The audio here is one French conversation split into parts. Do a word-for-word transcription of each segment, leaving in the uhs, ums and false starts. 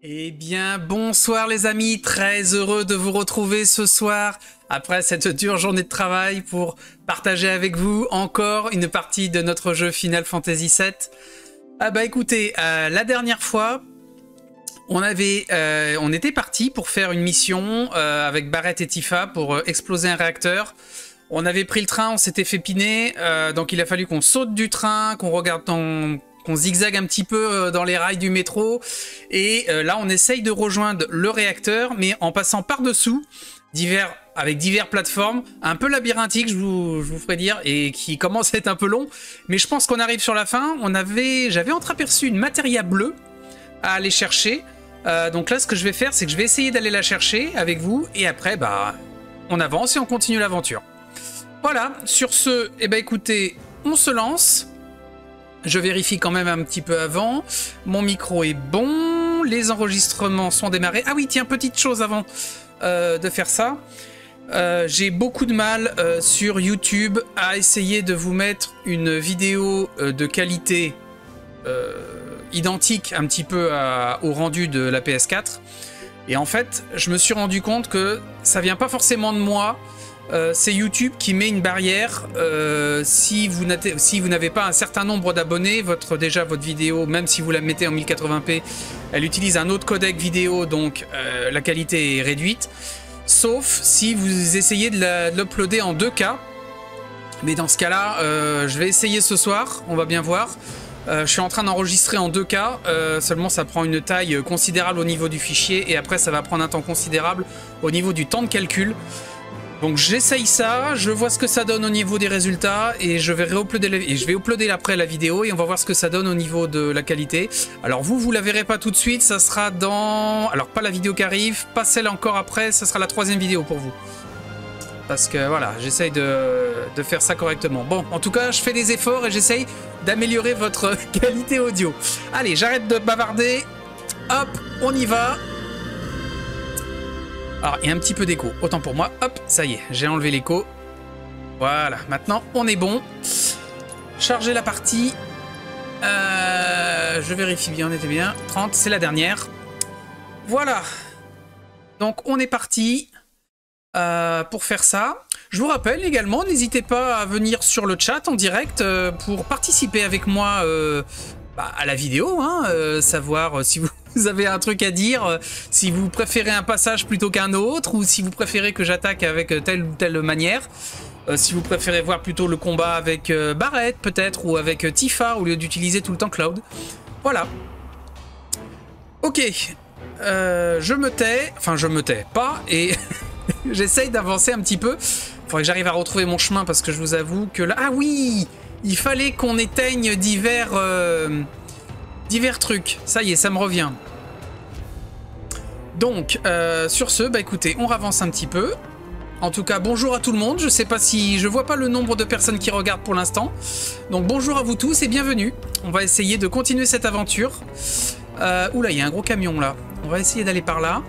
Eh bien, bonsoir les amis, très heureux de vous retrouver ce soir après cette dure journée de travail pour partager avec vous encore une partie de notre jeu Final Fantasy sept. Ah bah écoutez, euh, la dernière fois, on avait, euh, on était parti pour faire une mission euh, avec Barrett et Tifa pour euh, exploser un réacteur. On avait pris le train, on s'était fait piner, euh, donc il a fallu qu'on saute du train, qu'on regarde dans... qu'on zigzague un petit peu dans les rails du métro. Et euh, là, on essaye de rejoindre le réacteur, mais en passant par-dessous, divers, avec diverses plateformes, un peu labyrinthique, je vous, je vous ferai dire, et qui commence à être un peu long. Mais je pense qu'on arrive sur la fin. On avait, j'avais entreaperçu une matéria bleue à aller chercher. Euh, donc là, ce que je vais faire, c'est que je vais essayer d'aller la chercher avec vous. Et après, bah, on avance et on continue l'aventure. Voilà, sur ce, eh ben, écoutez, on se lance. Je vérifie quand même un petit peu avant. Mon micro est bon. Les enregistrements sont démarrés. Ah oui, tiens, petite chose avant euh, de faire ça. Euh, J'ai beaucoup de mal euh, sur YouTube à essayer de vous mettre une vidéo euh, de qualité euh, identique un petit peu à, au rendu de la P S quatre. Et en fait, je me suis rendu compte que ça vient pas forcément de moi. Euh, c'est YouTube qui met une barrière. Euh, si vous n'avez si vous n'avez pas un certain nombre d'abonnés, votre déjà votre vidéo, même si vous la mettez en mille quatre-vingts p, elle utilise un autre codec vidéo, donc euh, la qualité est réduite. Sauf si vous essayez de l'uploader en deux K. Mais dans ce cas-là, euh, je vais essayer ce soir. On va bien voir. Euh, je suis en train d'enregistrer en deux K. Euh, seulement, ça prend une taille considérable au niveau du fichier et après, ça va prendre un temps considérable au niveau du temps de calcul. Donc j'essaye ça, je vois ce que ça donne au niveau des résultats et je vais réuploader la... et je vais uploader après la vidéo et on va voir ce que ça donne au niveau de la qualité. Alors vous, vous la verrez pas tout de suite, ça sera dans... Alors pas la vidéo qui arrive, pas celle encore après, ça sera la troisième vidéo pour vous. Parce que voilà, j'essaye de... de faire ça correctement. Bon, en tout cas, je fais des efforts et j'essaye d'améliorer votre qualité audio. Allez, j'arrête de bavarder, hop, on y va. Alors, il y a un petit peu d'écho, autant pour moi. Hop, ça y est, j'ai enlevé l'écho. Voilà, maintenant, on est bon. Charger la partie. Euh, je vérifie bien, on était bien. trente, c'est la dernière. Voilà. Donc, on est parti euh, pour faire ça. Je vous rappelle également, n'hésitez pas à venir sur le chat en direct euh, pour participer avec moi euh, bah, à la vidéo. Hein, euh, savoir euh, si vous... Vous avez un truc à dire, euh, si vous préférez un passage plutôt qu'un autre, ou si vous préférez que j'attaque avec telle ou telle manière, euh, si vous préférez voir plutôt le combat avec euh, Barrett peut-être, ou avec euh, Tifa, au lieu d'utiliser tout le temps Cloud. Voilà. Ok. Euh, je me tais, enfin je me tais pas, et j'essaye d'avancer un petit peu. Il faudrait que j'arrive à retrouver mon chemin, parce que je vous avoue que là... Ah oui, il fallait qu'on éteigne divers... Euh... divers trucs, ça y est, ça me revient. Donc, euh, sur ce, bah écoutez, on avance un petit peu. En tout cas, bonjour à tout le monde. Je sais pas si... Je vois pas le nombre de personnes qui regardent pour l'instant. Donc, bonjour à vous tous et bienvenue. On va essayer de continuer cette aventure. Euh, oula, il y a un gros camion là. On va essayer d'aller par là.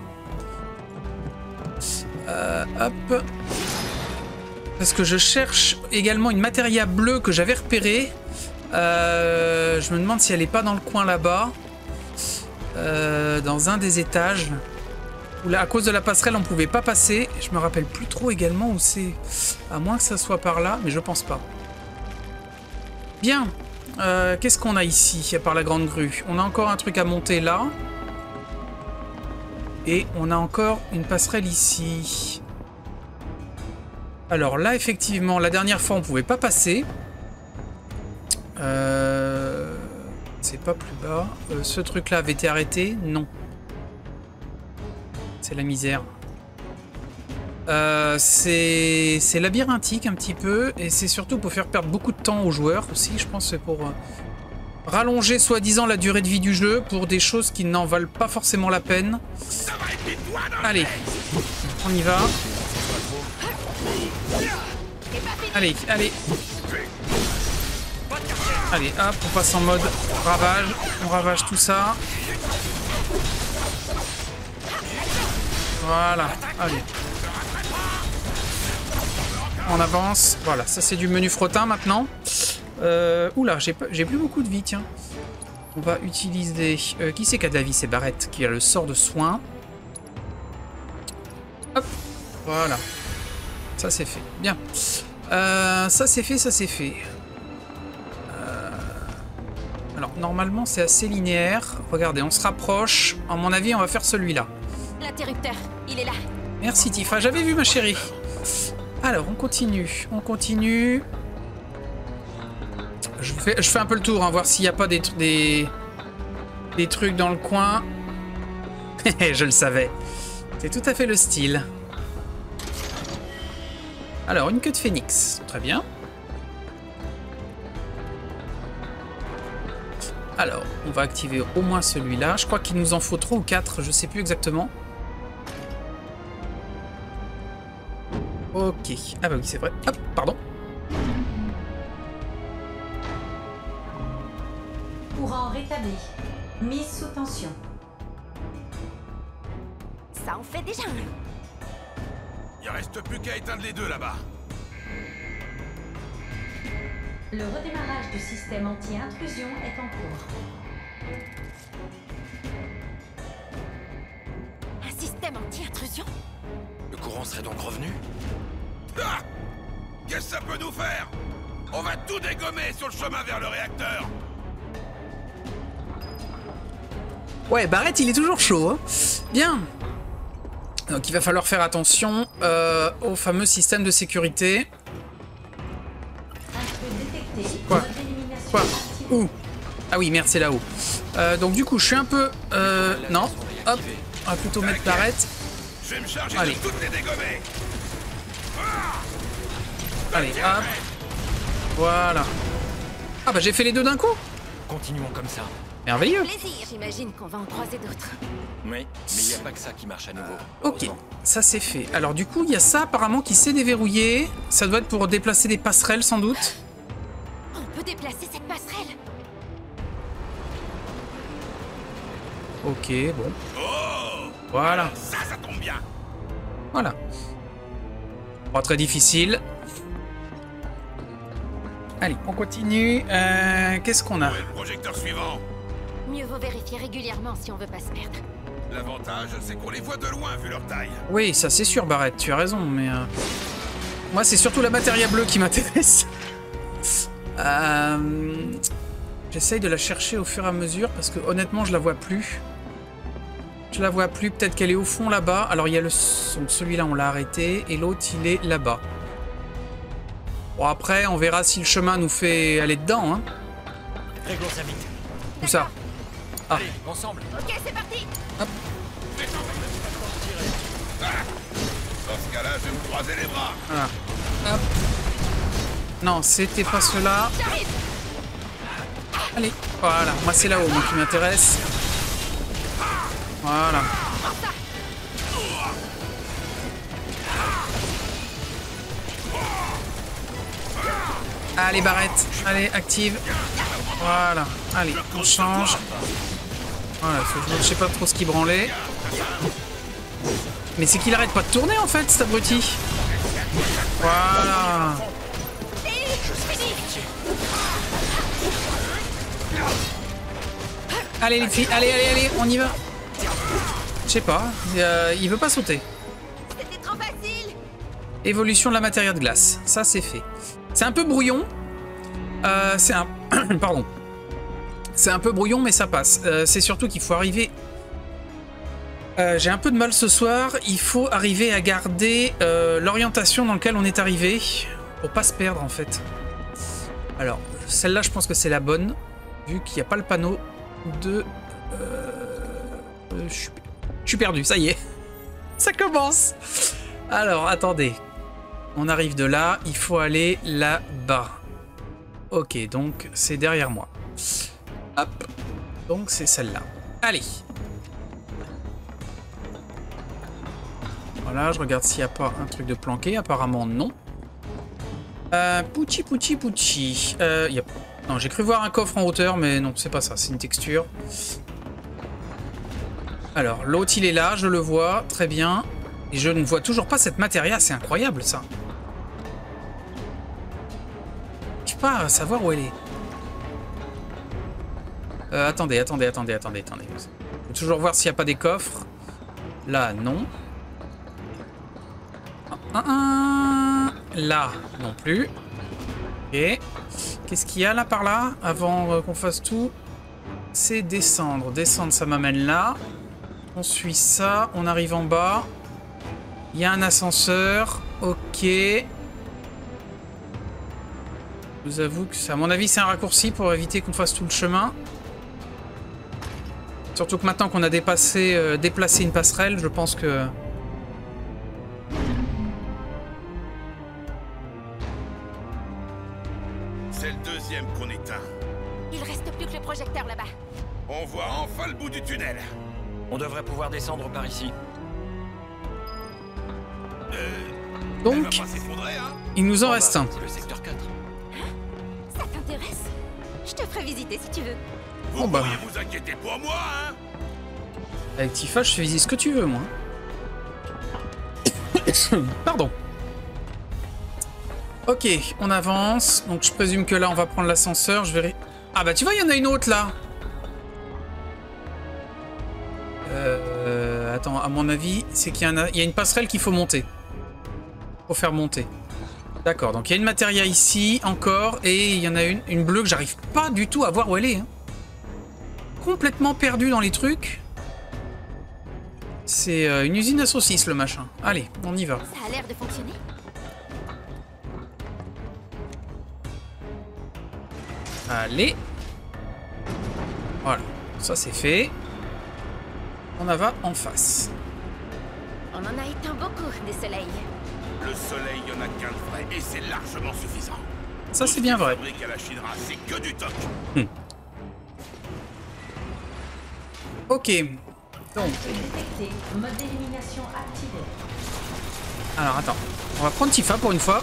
Euh, hop. Parce que je cherche également une matéria bleue que j'avais repérée. Euh, je me demande si elle est pas dans le coin là-bas, euh, dans un des étages. Où là, à cause de la passerelle, on pouvait pas passer. Je me rappelle plus trop également où c'est. À moins que ça soit par là, mais je pense pas. Bien. Euh, Qu'est-ce qu'on a ici, à part la grande grue? On a encore un truc à monter là. Et on a encore une passerelle ici. Alors là, effectivement, la dernière fois, on pouvait pas passer. Euh... C'est pas plus bas. Euh, ce truc-là avait été arrêté? Non. C'est la misère. Euh, c'est labyrinthique un petit peu. Et c'est surtout pour faire perdre beaucoup de temps aux joueurs aussi. Je pense que c'est pour euh, rallonger soi-disant la durée de vie du jeu pour des choses qui n'en valent pas forcément la peine. Allez, on y va. Allez, allez. Allez, hop, on passe en mode ravage. On ravage tout ça. Voilà, allez. On avance. Voilà, ça c'est du menu frottin maintenant. Euh, oula, j'ai plus beaucoup de vie, tiens. On va utiliser... Euh, qui c'est qui a de la vie? C'est Barrett qui a le sort de soin. Hop, voilà. Ça c'est fait. Bien. Euh, ça c'est fait, ça c'est fait. Euh... Alors normalement c'est assez linéaire. Regardez, on se rapproche. À mon avis, on va faire celui-là. L'interrupteur, il est là. Merci Tifa, j'avais vu ma chérie. Alors on continue, on continue. Je fais, je fais un peu le tour, hein, voir s'il n'y a pas des, des, des trucs dans le coin. Je le savais. C'est tout à fait le style. Alors, une queue de phénix. Très bien. Alors, on va activer au moins celui-là. Je crois qu'il nous en faut trois ou quatre, je sais plus exactement. Ok. Ah bah oui, c'est vrai. Hop, pardon. Courant rétabli. Mise sous tension. Ça en fait déjà un. Il reste plus qu'à éteindre les deux là-bas. Le redémarrage du système anti-intrusion est en cours. Un système anti-intrusion? Le courant serait donc revenu? Ah! Qu'est-ce que ça peut nous faire? On va tout dégommer sur le chemin vers le réacteur. Ouais, Barrett, il est toujours chaud. Hein. Bien. Donc, il va falloir faire attention euh, au fameux système de sécurité. Quoi? Quoi? Où? Ah oui, merde, c'est là-haut. Euh, donc, du coup, je suis un peu... Euh, non. Hop. On va plutôt mettre Barrett. Je vais me charger Allez. de toutes les dégommer. Allez, hop. Voilà. Ah bah, j'ai fait les deux d'un coup. Continuons comme ça. Merveilleux. Plaisir. J'imagine qu'on va en croiser d'autres. Oui, mais il n'y a pas que ça qui marche à nouveau. Ok, ça c'est fait. Alors du coup, il y a ça apparemment qui s'est déverrouillé. Ça doit être pour déplacer des passerelles sans doute. On peut déplacer cette passerelle. Ok, bon. Oh! Voilà. Ça, ça tombe bien. Voilà. Pas très difficile. Allez, on continue. Euh, Qu'est-ce qu'on a? Ouais, le projecteur suivant. Mieux vaut vérifier régulièrement si on veut pas se perdre. L'avantage, c'est qu'on les voit de loin vu leur taille. Oui, ça c'est sûr, Barrett, tu as raison, mais... Euh... Moi, c'est surtout la matéria bleue qui m'intéresse. euh... J'essaye de la chercher au fur et à mesure, parce que honnêtement, je la vois plus. Je la vois plus, peut-être qu'elle est au fond là-bas. Alors, il y a le... Donc, celui-là, on l'a arrêté, et l'autre, il est là-bas. Bon, après, on verra si le chemin nous fait aller dedans, hein. Réglons ça vite. Où ça? Ah. Allez, ensemble. Ok, c'est parti. Hop. Ah! Dans ce cas-là, je vais me croiser les bras. Voilà. Hop. Non, c'était pas cela. J'arrive. Allez, voilà. Moi, c'est là-haut, moi, qui m'intéresse. Voilà. Allez, Barrett. Allez, active. Voilà. Allez, on change. Voilà, faut que je sais pas trop ce qui branlait. Mais c'est qu'il arrête pas de tourner, en fait, cet abruti. Voilà. Allez, les filles. Allez, allez, allez. On y va. Je sais pas. Euh, il veut pas sauter. C'était trop facile. Évolution de la matière de glace. Ça, c'est fait. C'est un peu brouillon. Euh, c'est un... Pardon. C'est un peu brouillon, mais ça passe. Euh, c'est surtout qu'il faut arriver... Euh, J'ai un peu de mal ce soir. Il faut arriver à garder euh, l'orientation dans laquelle on est arrivé. Pour pas se perdre, en fait. Alors, celle-là, je pense que c'est la bonne. Vu qu'il n'y a pas le panneau de... Euh... Je suis... je suis perdu, ça y est. Ça commence. Alors, attendez. On arrive de là. Il faut aller là-bas. Ok, donc c'est derrière moi. Hop. Donc c'est celle-là. Allez. Voilà, je regarde s'il n'y a pas un truc de planqué. Apparemment, non. Euh, Pouchi, pouchi, pouchi. Euh, y a... Non, j'ai cru voir un coffre en hauteur, mais non, c'est pas ça. C'est une texture. Alors, l'autre, il est là. Je le vois. Très bien. Et je ne vois toujours pas cette matéria. C'est incroyable, ça. Je sais pas savoir où elle est. Euh, attendez, attendez, attendez, attendez, attendez. Faut toujours voir s'il n'y a pas des coffres. Là, non. Un, un. Là, non plus. Ok. Qu'est-ce qu'il y a là par là avant euh, qu'on fasse tout? C'est descendre. Descendre, ça m'amène là. On suit ça. On arrive en bas. Il y a un ascenseur. Ok. Je vous avoue que, ça, à mon avis, c'est un raccourci pour éviter qu'on fasse tout le chemin. Surtout que maintenant qu'on a dépassé, euh, déplacé une passerelle, je pense que... C'est le deuxième qu'on éteint. Il reste plus que le projecteur là-bas. On voit enfin le bout du tunnel. On devrait pouvoir descendre par ici. Euh, elle Donc, va pas s'effondrer, hein? il nous en Bon, reste bah, un. c'est le secteur quatre. Ça t'intéresse? Je te ferai visiter si tu veux. Vous Oh bah. pourriez vous inquiéter pour moi, hein? Avec Tifa, je fais visiter ce que tu veux, moi. Pardon. Ok, on avance. Donc, je présume que là, on va prendre l'ascenseur. Je verrai... Ah bah, tu vois, il y en a une autre, là. Euh... Attends, à mon avis, c'est qu'il y, en a... il y a une passerelle qu'il faut monter. Faut faire monter. D'accord, donc il y a une matéria ici, encore. Et il y en a une, une bleue que j'arrive pas du tout à voir où elle est. Hein. Complètement perdu dans les trucs. C'est euh, une usine à saucisses, le machin. Allez, on y va. Ça a l'air de fonctionner. Allez. Voilà, ça c'est fait. On va en face. On en a éteint beaucoup des soleils. Le soleil, il y en a qu'un de vrai, et c'est largement suffisant. Ça c'est bien vrai. Fabrique à la Shinra, c'est que du toc. Ok. Donc, Détecté. Mode d'élimination activé. alors attends. On va prendre Tifa pour une fois.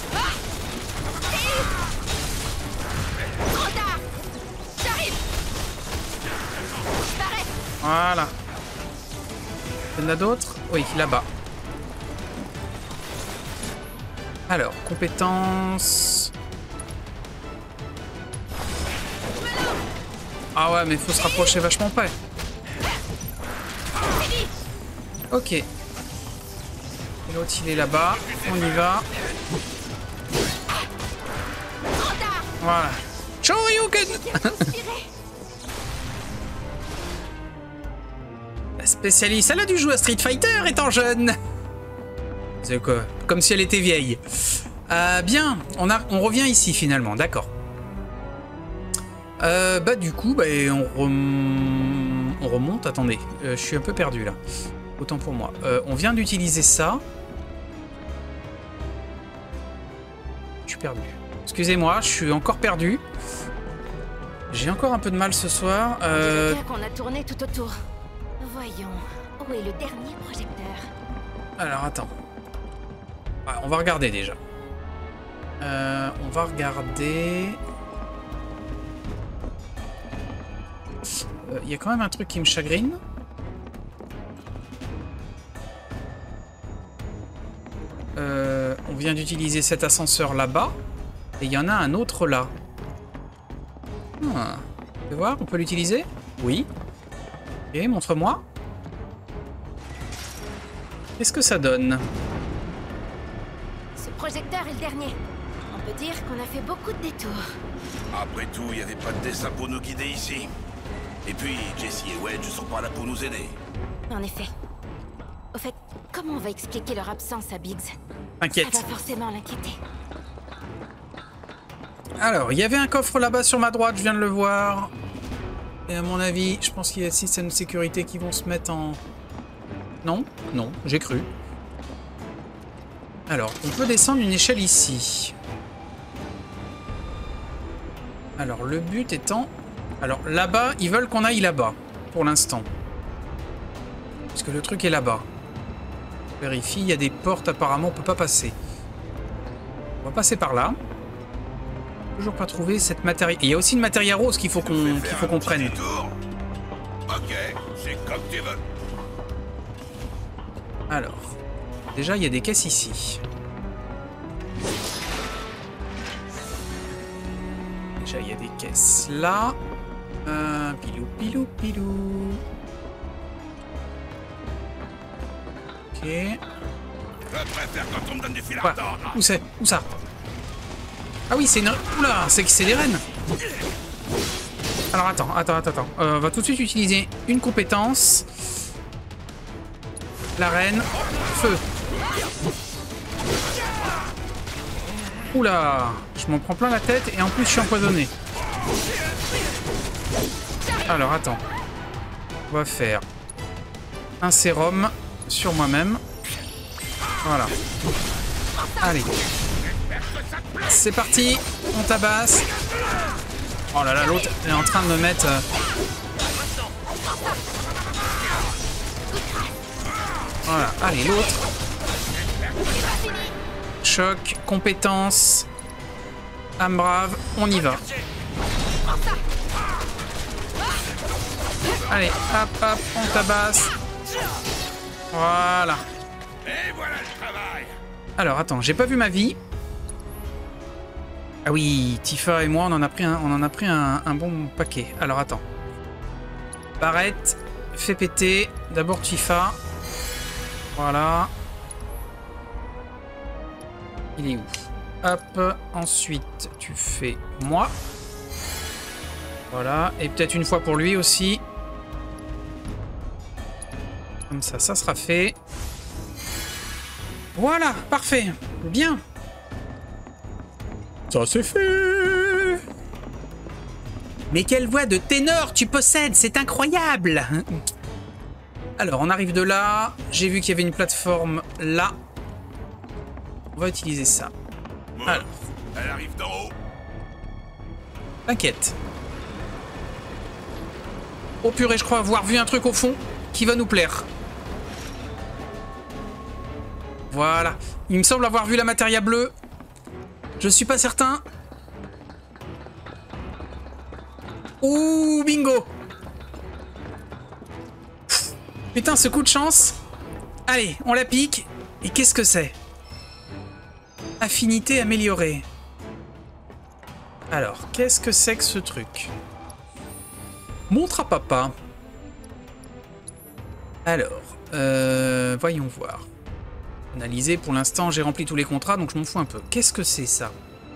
Trop tard. J'arrive. Je m'arrête. Voilà. Il y en a d'autres? Oui, là-bas. Alors, compétences... Ah ouais, mais il faut se rapprocher vachement près. Ok. Et l'autre, il est là-bas. On y va. Trop tard. Voilà. Shoryuken. La spécialiste, elle a dû jouer à Street Fighter étant jeune. C'est quoi? Comme si elle était vieille. Euh, bien, on, a, on revient ici finalement, d'accord. Euh, bah du coup, bah, on, rem... on remonte. Attendez, euh, je suis un peu perdu là. Autant pour moi. Euh, on vient d'utiliser ça. Je suis perdu. Excusez-moi, je suis encore perdu. J'ai encore un peu de mal ce soir. Euh... On dirait bien qu'on a tourné tout autour. Voyons, où est le dernier projecteur? Alors attends. Ah, on va regarder déjà. Euh, on va regarder. Il euh, y a quand même un truc qui me chagrine. Euh, on vient d'utiliser cet ascenseur là-bas. Et il y en a un autre là. Ah. Tu veux voir, on peut l'utiliser? Oui. Ok, montre-moi. Qu'est-ce que ça donne? Ce projecteur est le dernier. On peut dire qu'on a fait beaucoup de détours. Après tout, il n'y avait pas de dessin pour nous guider ici. Et puis, Jessie et Wedge sont pas là pour nous aider. En effet. Au fait, comment on va expliquer leur absence à Biggs? T'inquiète. Ça va forcément l'inquiéter. Alors, il y avait un coffre là-bas sur ma droite, je viens de le voir. Et à mon avis, je pense qu'il y a des systèmes de sécurité qui vont se mettre en... Non? Non, j'ai cru. Alors, on peut descendre une échelle ici. Alors, le but étant... Alors, là-bas, ils veulent qu'on aille là-bas, pour l'instant. Parce que le truc est là-bas. Vérifie, il y a des portes, apparemment, on peut pas passer. On va passer par là. Toujours pas trouvé cette matière. Il y a aussi une matière rose qu'il faut qu'on qu'il faut qu'on prenne. Ok, c'est comme tu veux. Alors, déjà il y a des caisses ici. Déjà il y a des caisses là. Euh, pilou, pilou, pilou. Ok. Je préfère quand on me donne du fil à Quoi? retordre. Où c'est? Où ça? Ah oui, c'est une... Oula, c'est que c'est des rennes. Alors attends, attends, attends, attends. Euh, on va tout de suite utiliser une compétence. La reine. Feu. Oula, je m'en prends plein la tête et en plus je suis empoisonné. Alors attends. On va faire un sérum sur moi-même. Voilà. Allez. C'est parti. On tabasse. Oh là là, l'autre est en train de me mettre... euh, Voilà. Allez, l'autre. Choc, compétence. Âme brave, on y va. Allez, hop, hop, on tabasse. Voilà. Et voilà le travail. Alors, attends, j'ai pas vu ma vie. Ah oui, Tifa et moi, on en a pris un, on en a pris un, un bon paquet. Alors, attends. Barrette, fais péter. D'abord Tifa. Voilà. Il est où? Hop. Ensuite, tu fais moi. Voilà. Et peut-être une fois pour lui aussi. Comme ça, ça sera fait. Voilà, parfait. Bien. Ça c'est fait. Mais quelle voix de ténor tu possèdes, c'est incroyable. Alors, on arrive de là. J'ai vu qu'il y avait une plateforme là. On va utiliser ça. Bon, Alors. elle arrive d'en haut. T'inquiète. Oh purée, je crois avoir vu un truc au fond qui va nous plaire. Voilà. Il me semble avoir vu la matéria bleue. Je suis pas certain. Ouh, bingo. Putain, ce coup de chance. Allez, on la pique. Et qu'est-ce que c'est? Affinité améliorée. Alors, qu'est-ce que c'est que ce truc? Montre à papa. Alors, euh, voyons voir. Analyser, pour l'instant, j'ai rempli tous les contrats, donc je m'en fous un peu. Qu'est-ce que c'est, ça?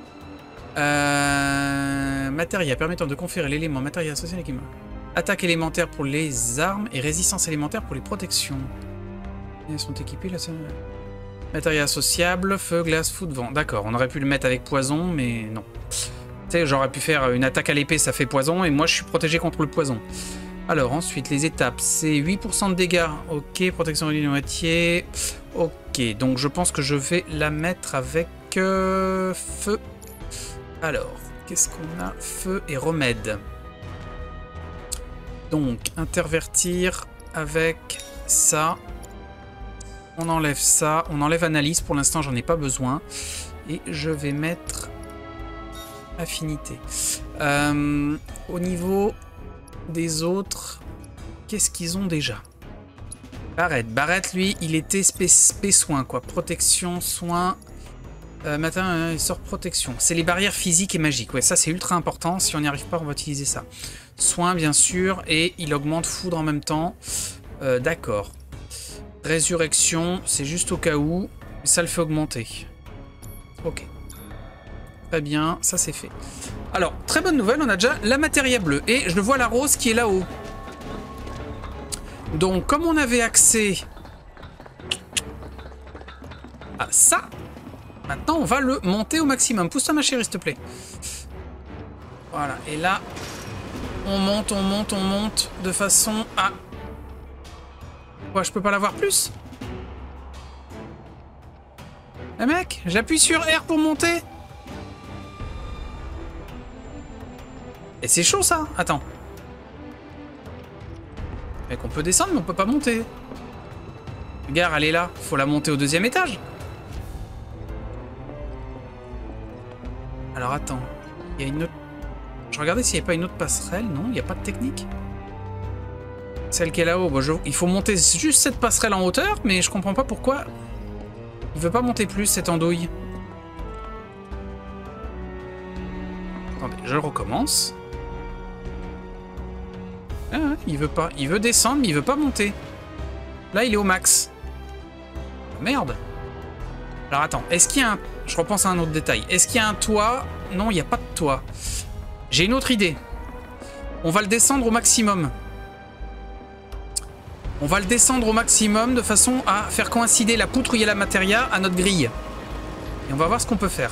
euh, Matéria permettant de conférer l'élément matériel associé à l'équipement. Attaque élémentaire pour les armes et résistance élémentaire pour les protections. Elles sont équipées, là, c'est... Matériel associable, feu, glace, fou de vent. D'accord, on aurait pu le mettre avec poison, mais non. Tu sais, j'aurais pu faire une attaque à l'épée, ça fait poison, et moi, je suis protégé contre le poison. Alors, ensuite, les étapes, c'est huit pour cent de dégâts. Ok, protection réduite de moitié. Ok, donc je pense que je vais la mettre avec euh, feu. Alors, qu'est-ce qu'on a? Feu et remède. Donc, intervertir avec ça. On enlève ça. On enlève analyse. Pour l'instant, j'en ai pas besoin. Et je vais mettre affinité. Euh, au niveau des autres, qu'est-ce qu'ils ont déjà? Barrette. Barrette, lui, il était spé, spé soin, quoi. Protection, soin. Euh, matin, euh, il sort protection. C'est les barrières physiques et magiques. Ouais, ça, c'est ultra important. Si on n'y arrive pas, on va utiliser ça. Soin, bien sûr. Et il augmente foudre en même temps. Euh, D'accord. Résurrection, c'est juste au cas où. Ça le fait augmenter. Ok. Très bien, ça c'est fait. Alors, très bonne nouvelle, on a déjà la matéria bleue. Et je le vois la rose qui est là-haut. Donc, comme on avait accès à ça, maintenant on va le monter au maximum. Pousse-toi ma chérie, s'il te plaît. Voilà, et là, on monte, on monte, on monte de façon à... Quoi, je peux pas l'avoir plus? Eh mec, j'appuie sur R pour monter. Et c'est chaud ça. Attends. Mec, on peut descendre mais on peut pas monter. Regarde, elle est là. Faut la monter au deuxième étage. Alors attends. Il y a une autre... Je regardais s'il n'y avait pas une autre passerelle. Non, il n'y a pas de technique. Celle qui est là-haut. Bon, je... Il faut monter juste cette passerelle en hauteur, mais je comprends pas pourquoi il veut pas monter plus cette andouille. Attendez, je recommence. Ah, il veut pas. Il veut descendre, mais il veut pas monter. Là, il est au max. Merde. Alors attends, est-ce qu'il y a un... Je repense à un autre détail. Est-ce qu'il y a un toit? Non, il n'y a pas de toit. J'ai une autre idée. On va le descendre au maximum. On va le descendre au maximum de façon à faire coïncider la poutre où il y a la matéria à notre grille. Et on va voir ce qu'on peut faire.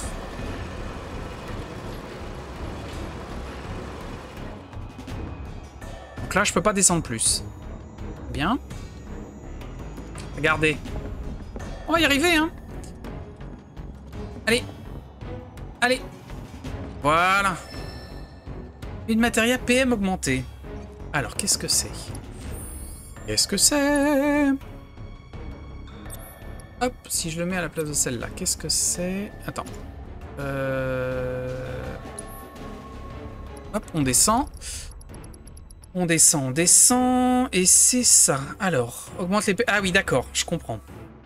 Donc là, je peux pas descendre plus. Bien. Regardez. On va y arriver, hein. Allez. Allez. Voilà. Une matéria P M augmentée. Alors, qu'est-ce que c'est? Qu'est-ce que c'est? Hop, si je le mets à la place de celle-là, qu'est-ce que c'est? Attends. Euh... Hop, on descend. On descend, on descend. Et c'est ça. Alors, augmente les... Ah oui, d'accord, je comprends.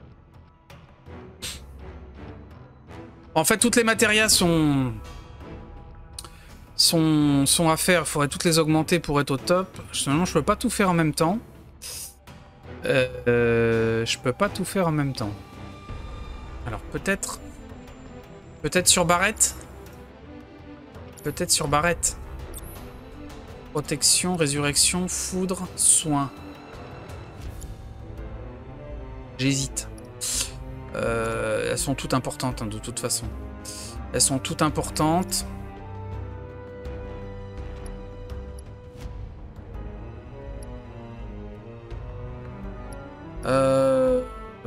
En fait, toutes les matérias sont... Sont, sont à faire. Il faudrait toutes les augmenter pour être au top. Finalement, je peux pas tout faire en même temps. Euh, euh, je peux pas tout faire en même temps. Alors, peut-être... Peut-être sur Barrette. Peut-être sur Barrette. Protection, résurrection, foudre, soin. J'hésite. Euh, elles sont toutes importantes, hein, de toute façon. Elles sont toutes importantes. Euh...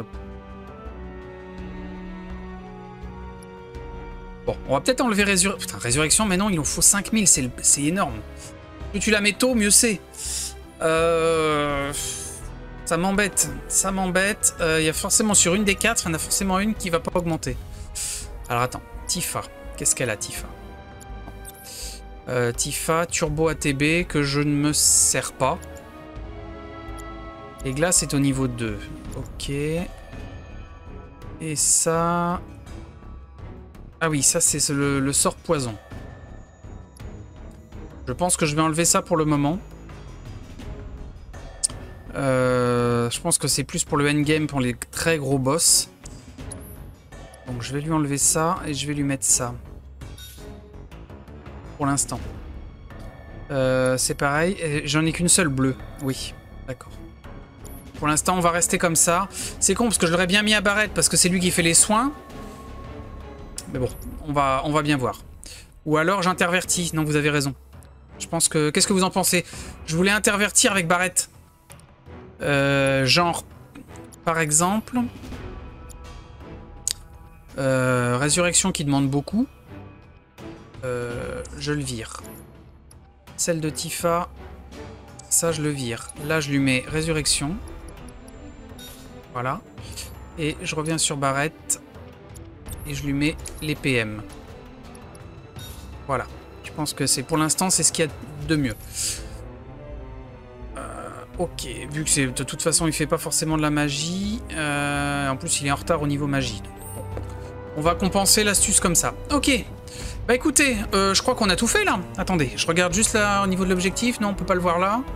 Bon, on va peut-être enlever résur... Putain, résurrection, mais non, il en faut cinq mille, c'est le... énorme. Plus tu la mets tôt, mieux c'est. Euh... Ça m'embête, ça m'embête. Il euh, y a forcément sur une des quatre, il y en a forcément une qui va pas augmenter. Alors attends, Tifa. Qu'est-ce qu'elle a, Tifa? euh, Tifa, Turbo A T B, que je ne me sers pas. Et glace est au niveau deux. Ok. Et ça... Ah oui, ça c'est le, le sort poison. Je pense que je vais enlever ça pour le moment. Euh, je pense que c'est plus pour le endgame, pour les très gros boss. Donc je vais lui enlever ça et je vais lui mettre ça. Pour l'instant. Euh, c'est pareil. J'en ai qu'une seule bleue. Oui, d'accord. Pour l'instant, on va rester comme ça. C'est con parce que je l'aurais bien mis à Barrette parce que c'est lui qui fait les soins. Mais bon, on va, on va bien voir. Ou alors j'intervertis. Non, vous avez raison. Je pense que... Qu'est-ce que vous en pensez? Je voulais intervertir avec Barrette. Euh, genre, par exemple... Euh, résurrection qui demande beaucoup. Euh, je le vire. Celle de Tifa... Ça, je le vire. Là, je lui mets résurrection. Voilà. Et je reviens sur Barrette. Et je lui mets les P M. Voilà. Je pense que c'est pour l'instant, c'est ce qu'il y a de mieux. Euh, ok. Vu que c'est de toute façon, il fait pas forcément de la magie. Euh, en plus, il est en retard au niveau magie. Donc, bon. On va compenser l'astuce comme ça. Ok. Bah écoutez, euh, je crois qu'on a tout fait là. Attendez, je regarde juste là au niveau de l'objectif. Non, on peut pas le voir là.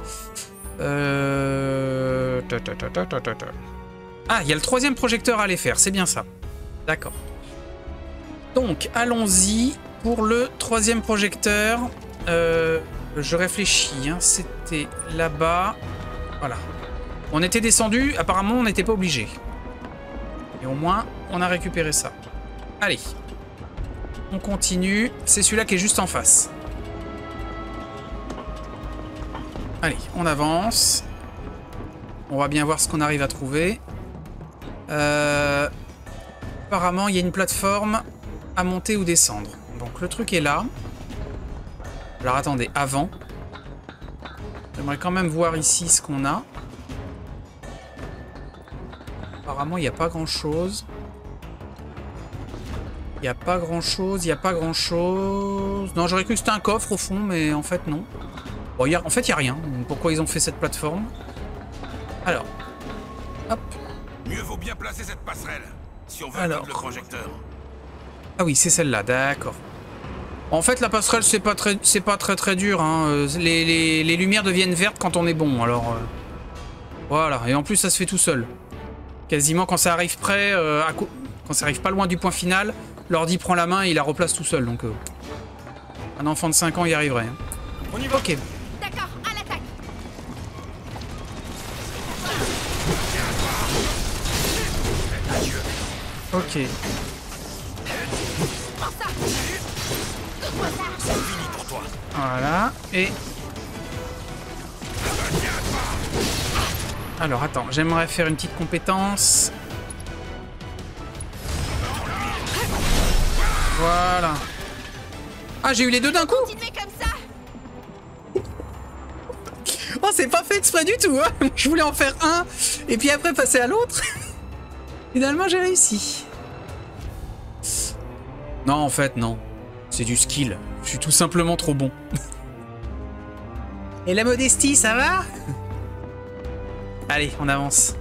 Euh... Ta, ta, ta, ta, ta, ta, ta. Ah, il y a le troisième projecteur à aller faire, c'est bien ça. D'accord. Donc, allons-y pour le troisième projecteur. Euh, je réfléchis, hein. C'était là-bas. Voilà. On était descendu, apparemment on n'était pas obligé. Et au moins, on a récupéré ça. Allez. On continue. C'est celui-là qui est juste en face. Allez, on avance. On va bien voir ce qu'on arrive à trouver. Euh, apparemment, il y a une plateforme à monter ou descendre. Donc le truc est là. Alors attendez, avant. J'aimerais quand même voir ici ce qu'on a. Apparemment, il n'y a pas grand-chose. Il n'y a pas grand-chose, il n'y a pas grand-chose. Non, j'aurais cru que c'était un coffre au fond, mais en fait, non. Bon, y a... En fait, il n'y a rien. Pourquoi ils ont fait cette plateforme? Alors. Hop. Mieux vaut bien placer cette passerelle, si on veut Alors. le projecteur. Ah oui, c'est celle-là, d'accord. En fait, la passerelle, c'est pas très, c'est pas très très dur. Hein. Les, les, les lumières deviennent vertes quand on est bon. Alors euh, voilà. Et en plus, ça se fait tout seul. Quasiment quand ça arrive près, euh, à quand ça arrive pas loin du point final, l'ordi prend la main et il la replace tout seul. Donc euh, un enfant de cinq ans y arriverait. Hein. On y va. Ok. D'accord, à l'attaque. Ok. Prends ça. Coupe-moi ça. C'est fini pour toi. Voilà. Et alors attends, j'aimerais faire une petite compétence. Voilà. Ah, j'ai eu les deux d'un coup. Continuez comme ça. Oh, c'est pas fait exprès du tout, hein. Je voulais en faire un et puis après passer à l'autre. Finalement, j'ai réussi. Non, en fait, non. C'est du skill. Je suis tout simplement trop bon. Et la modestie, ça va? Allez, on avance.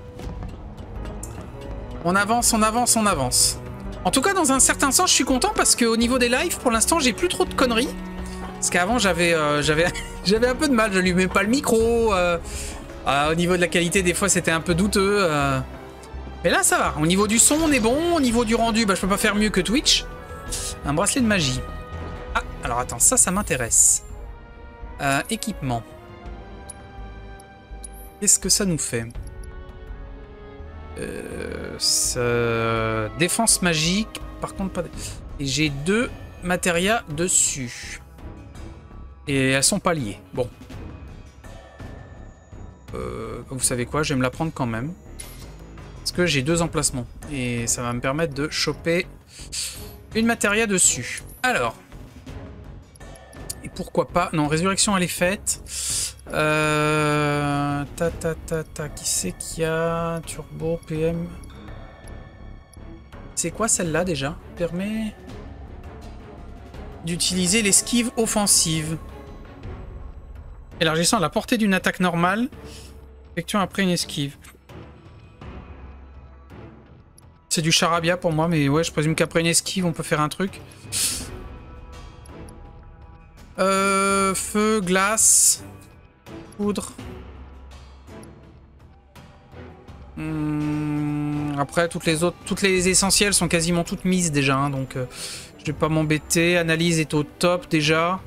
On avance, on avance, on avance. En tout cas, dans un certain sens, je suis content parce qu'au niveau des lives, pour l'instant, j'ai plus trop de conneries. Parce qu'avant, j'avais euh, j'avais j'avais un peu de mal. Je n'allumais pas le micro. Euh, euh, au niveau de la qualité, des fois, c'était un peu douteux. Euh. Mais là, ça va. Au niveau du son, on est bon. Au niveau du rendu, bah, je peux pas faire mieux que Twitch. Un bracelet de magie. Ah, alors attends, ça, ça m'intéresse. Euh, équipement. Qu'est-ce que ça nous fait? euh, ça... Défense magique. Par contre, pas... Et j'ai deux matérias dessus. Et elles sont pas liées. Bon. Euh, vous savez quoi? Je vais me la prendre quand même. Parce que j'ai deux emplacements. Et ça va me permettre de choper une matéria dessus. Alors. Et pourquoi pas... Non, résurrection, elle est faite. Euh... Ta ta ta ta. Qui c'est qu'il y a? Turbo, P M. C'est quoi celle-là déjà? Permet d'utiliser l'esquive offensive. Élargissant la portée d'une attaque normale. Effectuant après une esquive. C'est du charabia pour moi, mais ouais, je présume qu'après une esquive, on peut faire un truc. Euh, feu, glace, poudre. Hum, après, toutes les autres, toutes les essentielles sont quasiment toutes mises déjà, hein, donc euh, je vais pas m'embêter. Analyse est au top déjà.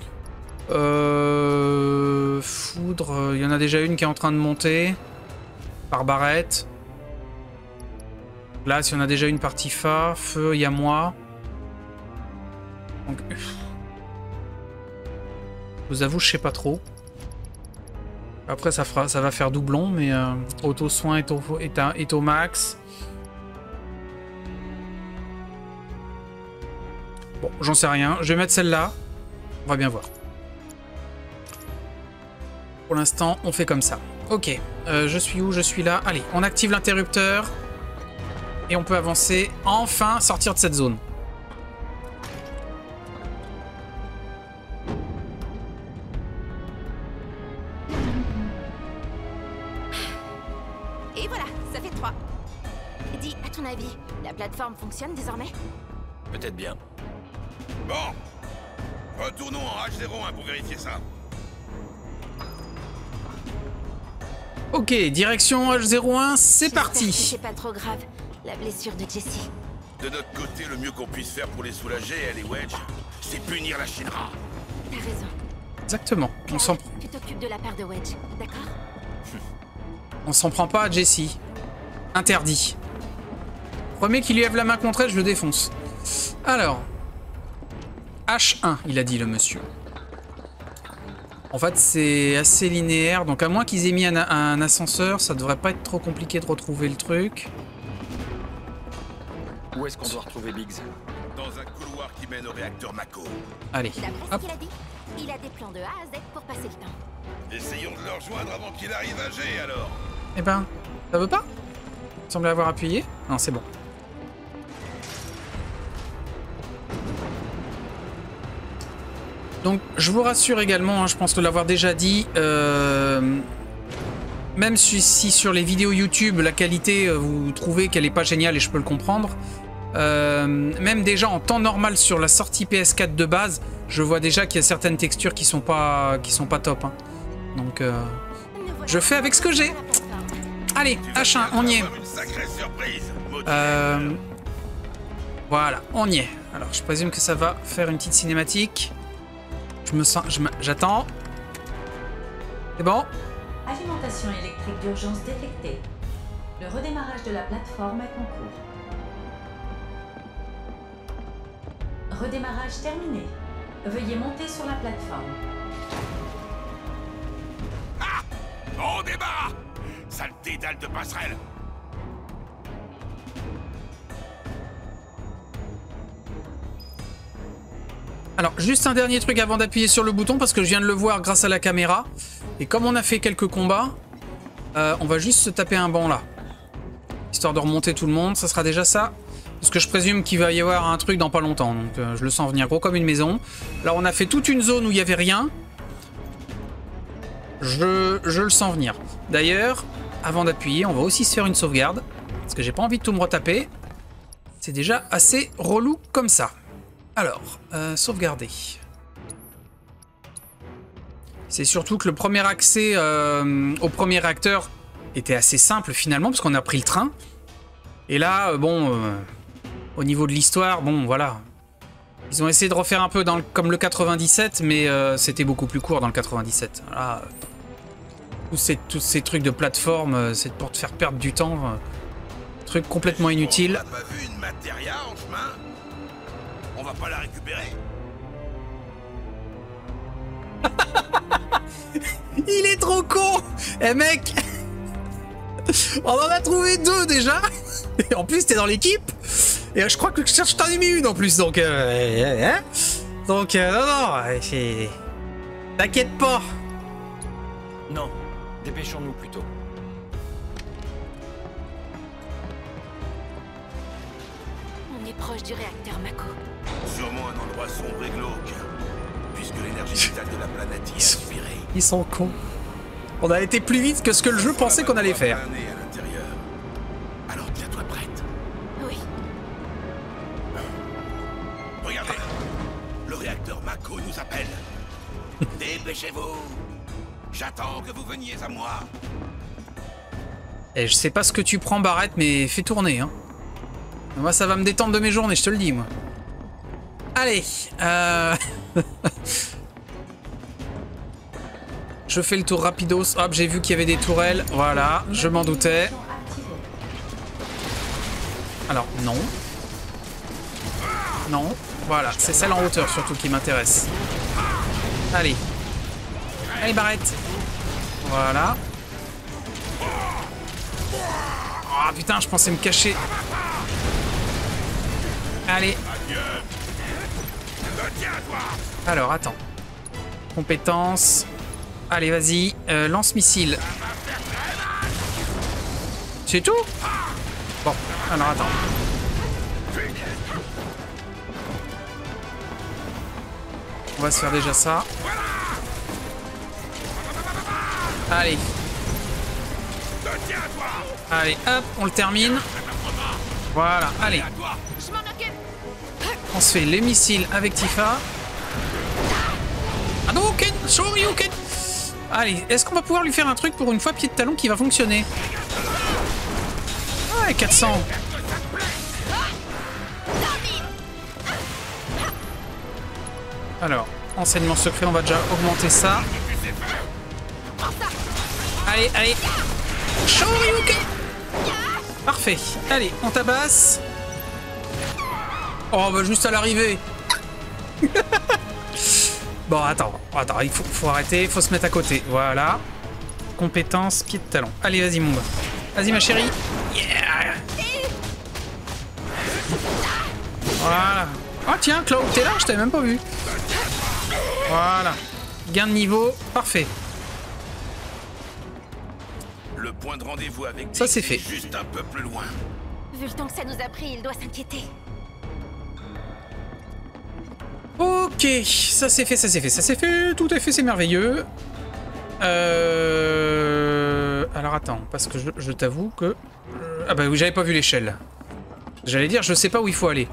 Euh, foudre, il y en a déjà une qui est en train de monter. Par barrette. Glace, il y en a déjà une partie Fa. Feu, il y a moi. Donc, je vous avoue, je sais pas trop. Après, ça, fera, ça va faire doublon, mais euh, auto-soin est au, est, à, est au max. Bon, j'en sais rien. Je vais mettre celle-là. On va bien voir. Pour l'instant, on fait comme ça. Ok, euh, je suis où? Je suis là. Allez, on active l'interrupteur. Et on peut avancer. Enfin, sortir de cette zone. Et voilà, ça fait trois. Dis, à ton avis, la plateforme fonctionne désormais? Peut-être bien. Bon, retournons en H zéro un pour vérifier ça. Ok, direction H zéro un, c'est J'espère que parti. c'est pas trop grave, la blessure de Jessie. De notre côté, le mieux qu'on puisse faire pour les soulager, elle et Wedge, c'est punir la Shinra. T'as raison. Exactement. On s'en Tu t'occupes de la part de Wedge, d'accord? on s'en prend pas à Jessie. Interdit. Premier qui lui lève la main contre elle, je le défonce. Alors. H un, il a dit le monsieur. En fait, c'est assez linéaire. Donc, à moins qu'ils aient mis un, un ascenseur, ça devrait pas être trop compliqué de retrouver le truc. Où est-ce qu'on doit retrouver Biggs? Dans un couloir qui mène au réacteur Mako. Allez, D'après ce hop. qu'il a dit, il a des plans de A à Z pour passer le temps. Essayons de le rejoindre avant qu'il arrive à G, alors. Eh ben, ça veut pas? Il semblait avoir appuyé. Non, c'est bon. Donc, je vous rassure également, hein, je pense te l'avoir déjà dit, euh, même si, si sur les vidéos YouTube, la qualité, euh, vous trouvez qu'elle n'est pas géniale et je peux le comprendre, Euh, même déjà en temps normal sur la sortie P S quatre de base, je vois déjà qu'il y a certaines textures qui sont pas, qui sont pas top. Hein. Donc, euh, je fais avec ce que j'ai. Allez, H un, on y est. Euh, voilà, on y est. Alors, je présume que ça va faire une petite cinématique. Je me sens, je j'attends. C'est bon? Alimentation électrique d'urgence détectée. Le redémarrage de la plateforme est en cours. Redémarrage terminé. Veuillez monter sur la plateforme. Ah! On débarre! Sale dédale de passerelle! Alors, juste un dernier truc avant d'appuyer sur le bouton, parce que je viens de le voir grâce à la caméra. Et comme on a fait quelques combats, euh, on va juste se taper un banc là. Histoire de remonter tout le monde, ça sera déjà ça. Parce que je présume qu'il va y avoir un truc dans pas longtemps, donc euh, je le sens venir gros comme une maison. Là, on a fait toute une zone où il n'y avait rien. Je, je le sens venir. D'ailleurs, avant d'appuyer, on va aussi se faire une sauvegarde. Parce que j'ai pas envie de tout me retaper. C'est déjà assez relou comme ça. Alors, euh, sauvegarder. C'est surtout que le premier accès euh, au premier réacteur était assez simple finalement, parce qu'on a pris le train. Et là, euh, bon, euh, au niveau de l'histoire, bon, voilà. Ils ont essayé de refaire un peu dans le, comme le quatre-vingt-dix-sept, mais euh, c'était beaucoup plus court dans le quatre-vingt-dix-sept. Là, euh, tous, ces, tous ces trucs de plateforme, euh, c'est pour te faire perdre du temps. Euh, truc complètement inutile. On n'a pas vu une matéria en chemin? On va pas la récupérer? Il est trop con! Eh mec! On en a trouvé deux déjà! Et en plus, t'es dans l'équipe! Et je crois que je t'en ai mis une en plus, donc... Euh, hein donc, euh, non, non, t'inquiète pas! Non, dépêchons-nous plutôt. On est proche du réacteur Mako. Sûrement un endroit sombre et glauque, puisque l'énergie vitale de la planète y est aspirée. Ils sont cons. On a été plus vite que ce que le jeu pensait qu'on allait faire. À l'intérieur. Alors tiens-toi prête. Oui. Regardez, le réacteur Mako nous appelle. Dépêchez-vous. J'attends que vous veniez à moi. Et je sais pas ce que tu prends, Barrett, mais fais tourner. Hein. Moi, ça va me détendre de mes journées, je te le dis, moi. Allez. Euh... je fais le tour rapidos. Hop, j'ai vu qu'il y avait des tourelles. Voilà, je m'en doutais. Alors, non. Non. Voilà, c'est celle en hauteur surtout qui m'intéresse. Allez. Allez, Barrett. Voilà. Oh putain, je pensais me cacher. Allez. Alors, attends. Compétences. Allez, vas-y. Euh, lance-missile. C'est tout? Bon, alors attends. On va se faire déjà ça. Allez. Allez, hop, on le termine. Voilà, allez. On se fait les missiles avec Tifa. Hadouken, Shoryuken. Allez, est-ce qu'on va pouvoir lui faire un truc pour une fois pied de talon qui va fonctionner? Ouais, quatre cents. Alors, enseignement secret, on va déjà augmenter ça. Allez, allez. Shoryuken. Parfait. Allez, on tabasse. Oh, bah juste à l'arrivée. Bon, attends, attends, il faut, faut arrêter, il faut se mettre à côté. Voilà. Compétence, pied de talon. Allez, vas-y, mon gars. Vas-y, ma chérie. Yeah. Voilà. Oh, tiens, Cloud, t'es là? Je t'avais même pas vu. Voilà. Gain de niveau, parfait. Le point de rendez-vous avec ça, c'est fait. Juste un peu plus loin. Vu le temps que ça nous a pris, il doit s'inquiéter. Ok, ça c'est fait, ça c'est fait, ça c'est fait, tout est fait, c'est merveilleux. Euh... Alors attends, parce que je, je t'avoue que... Ah bah oui, j'avais pas vu l'échelle. J'allais dire, je sais pas où il faut aller.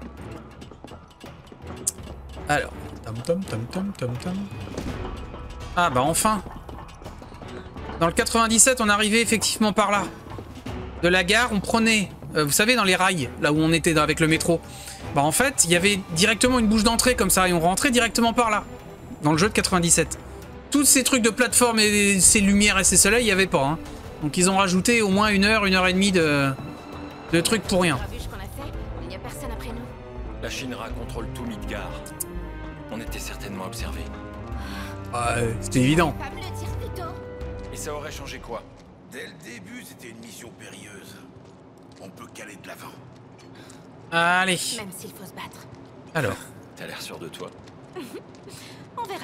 Alors, tom tom tom tom tom tom. Ah bah enfin. Dans le quatre-vingt-dix-sept, on arrivait effectivement par là. De la gare, on prenait, euh, vous savez, dans les rails, là où on était dans, avec le métro. Bah en fait, il y avait directement une bouche d'entrée comme ça, et on rentrait directement par là. Dans le jeu de quatre-vingt-dix-sept. Tous ces trucs de plateforme et ces lumières et ces soleils, il n'y avait pas. Hein. Donc ils ont rajouté au moins une heure, une heure et demie de, de trucs pour rien. Il n'y a personne après nous. La Shinra contrôle tout Midgar. On était certainement observés. Ah, c'était évident. Pas me le dire plus tôt. Et ça aurait changé quoi? Dès le début, c'était une mission périlleuse. On peut caler de l'avant. Allez. Même s'il faut se battre. Alors. T'as l'air sûr de toi. On verra.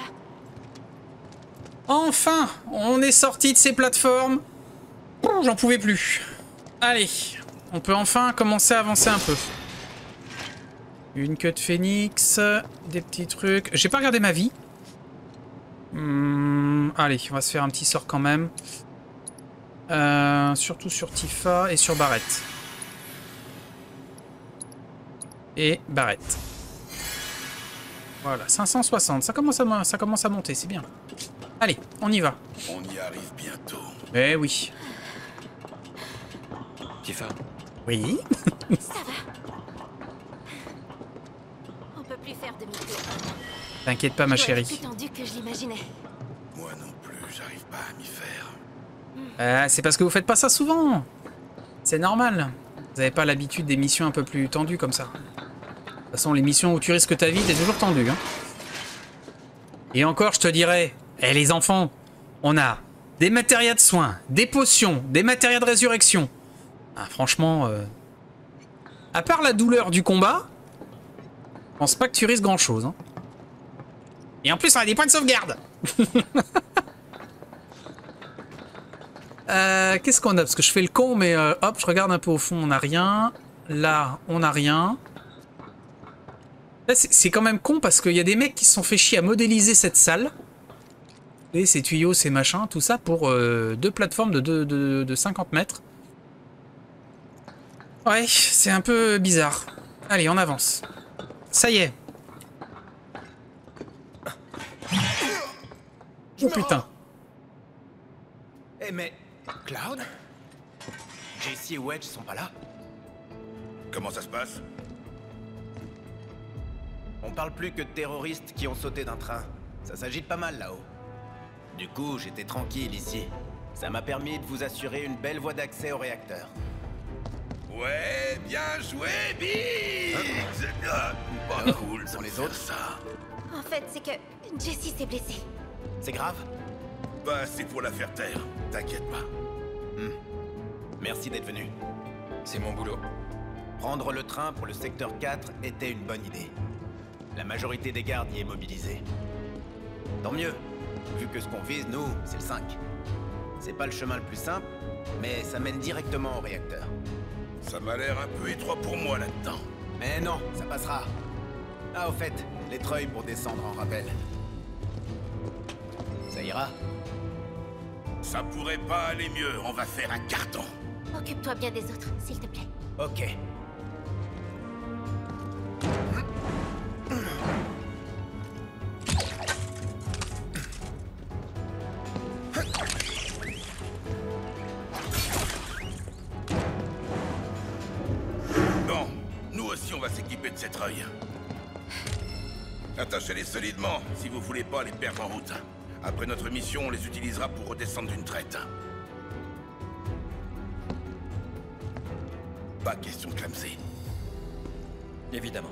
Enfin, on est sorti de ces plateformes. J'en pouvais plus. Allez, on peut enfin commencer à avancer un peu. Une queue de phénix, des petits trucs. J'ai pas regardé ma vie. Hum, allez, on va se faire un petit sort quand même. Euh, surtout sur Tifa et sur Barrett. Et Barrett. Voilà, cinq cent soixante. Ça commence à, ça commence à monter, c'est bien. Allez, on y va. On y arrive bientôt. Eh oui. Tifa. Oui. Ça va. On peut plus faire demi-tour. T'inquiète pas, ma Je dois être chérie. plus tendu que je l'imaginais. Moi non plus, j'arrive pas à m'y faire. Euh, c'est parce que vous faites pas ça souvent. C'est normal. Vous avez pas l'habitude des missions un peu plus tendues comme ça. De toute façon, les missions où tu risques ta vie, t'es toujours tendu. Hein. Et encore, je te dirais, eh les enfants, on a des matérias de soins, des potions, des matérias de résurrection. Ah, franchement, euh... à part la douleur du combat, je pense pas que tu risques grand chose. Hein. Et en plus, on a des points de sauvegarde. euh, Qu'est-ce qu'on a? Parce que je fais le con, mais euh, hop, je regarde un peu au fond, on n'a rien. Là, on n'a rien. Là, c'est quand même con parce qu'il y a des mecs qui se sont fait chier à modéliser cette salle. Et ces tuyaux, ces machins, tout ça pour euh, deux plateformes de, de, de, de cinquante mètres. Ouais, c'est un peu bizarre. Allez, on avance. Ça y est. Oh putain. Eh mais... Cloud? J C et Wedge sont pas là? Comment ça se passe? On parle plus que de terroristes qui ont sauté d'un train. Ça s'agite pas mal là-haut. Du coup, j'étais tranquille ici. Ça m'a permis de vous assurer une belle voie d'accès au réacteur. Ouais, bien joué, Biggs. Ah, pas cool. Sont de les faire autres? ça. En fait, c'est que Jessie s'est blessée. C'est grave? Bah, c'est pour la faire taire. T'inquiète pas. Hmm. Merci d'être venu. C'est mon boulot. Prendre le train pour le secteur quatre était une bonne idée. La majorité des gardes y est mobilisée. Tant mieux, vu que ce qu'on vise, nous, c'est le cinq. C'est pas le chemin le plus simple, mais ça mène directement au réacteur. Ça m'a l'air un peu étroit pour moi là-dedans. Mais non, ça passera. Ah, au fait, les treuils pour descendre en rappel. Ça ira? Ça pourrait pas aller mieux, on va faire un carton. Occupe-toi bien des autres, s'il te plaît. Ok. Bon, nous aussi on va s'équiper de ces treuils. Attachez-les solidement si vous voulez pas les perdre en route. Après notre mission, on les utilisera pour redescendre d'une traite. Pas question de clamser. Évidemment.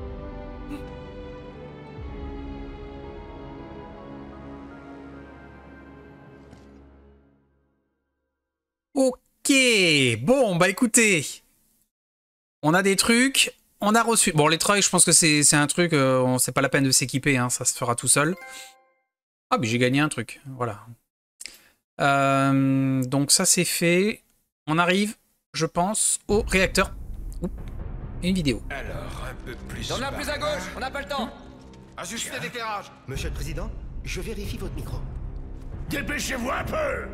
Ok, bon, bah écoutez, on a des trucs, on a reçu... Bon, les treuils, je pense que c'est un truc, euh, c'est pas la peine de s'équiper, hein, ça se fera tout seul. Ah, mais j'ai gagné un truc, voilà. Euh, donc ça, c'est fait. On arrive, je pense, au réacteur. Oups, une vidéo. Alors, un peu plus... On a plus à gauche, on n'a pas le temps. Ajustez l'éclairage. Monsieur le Président, je vérifie votre micro. Dépêchez-vous un peu.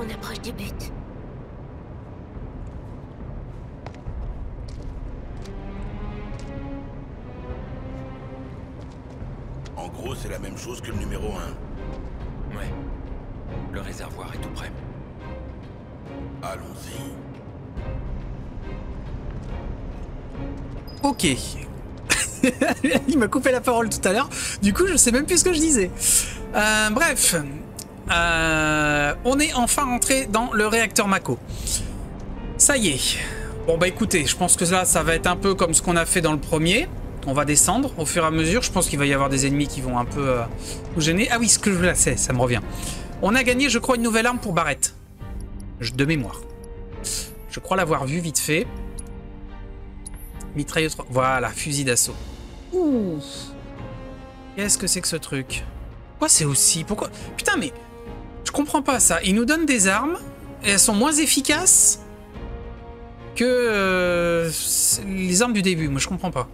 On approche du but. En gros, c'est la même chose que le numéro un. Ouais. Le réservoir est tout près. Allons-y. Ok. Il m'a coupé la parole tout à l'heure. Du coup, je sais même plus ce que je disais. Euh, bref. Euh, on est enfin rentré dans le réacteur Mako. Ça y est. Bon bah écoutez, je pense que là, ça va être un peu comme ce qu'on a fait dans le premier. On va descendre au fur et à mesure. Je pense qu'il va y avoir des ennemis qui vont un peu euh, nous gêner. Ah oui, ce que je là, c'est, ça me revient. On a gagné, je crois, une nouvelle arme pour Barrett. De mémoire. Je crois l'avoir vu vite fait. Mitrailleuse. Voilà, fusil d'assaut. Ouh. Qu'est-ce que c'est que ce truc? Pourquoi c'est aussi? Pourquoi? Putain, mais je comprends pas ça. Ils nous donnent des armes et elles sont moins efficaces que euh, les armes du début. Moi, je comprends pas.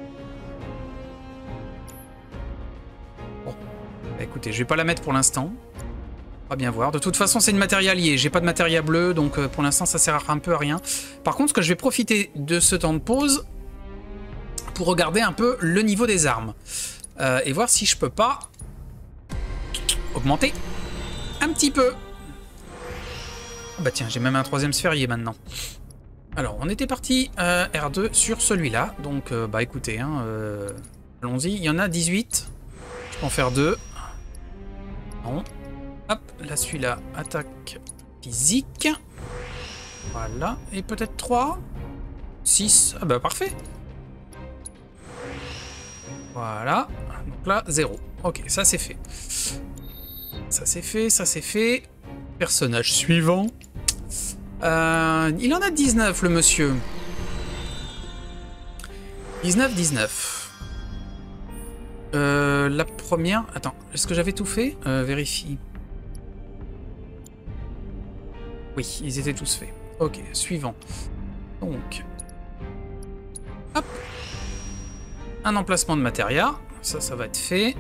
Bon, bah, écoutez, je vais pas la mettre pour l'instant. On va bien voir. De toute façon, c'est une matériel lié. J'ai pas de matériel bleu, donc euh, pour l'instant, ça sert un peu à rien. Par contre, ce que je vais profiter de ce temps de pause pour regarder un peu le niveau des armes euh, et voir si je peux pas augmenter un petit peu. Ah bah tiens, j'ai même un troisième sphérié maintenant. Alors, on était parti euh, R deux sur celui-là. Donc, euh, bah écoutez, hein, euh, allons-y. Il y en a dix-huit. Je peux en faire deux. Non. Hop, là celui-là, attaque physique. Voilà, et peut-être trois, six, ah bah parfait. Voilà, donc là, zéro. Ok, ça c'est fait. Ça c'est fait, ça c'est fait. Personnage suivant. Euh, il en a dix-neuf, le monsieur. dix-neuf, dix-neuf. Euh, la première... Attends, est-ce que j'avais tout fait? euh, Vérifie. Oui, ils étaient tous faits. Ok, suivant. Donc... Hop. Un emplacement de matériel. Ça, ça va être fait.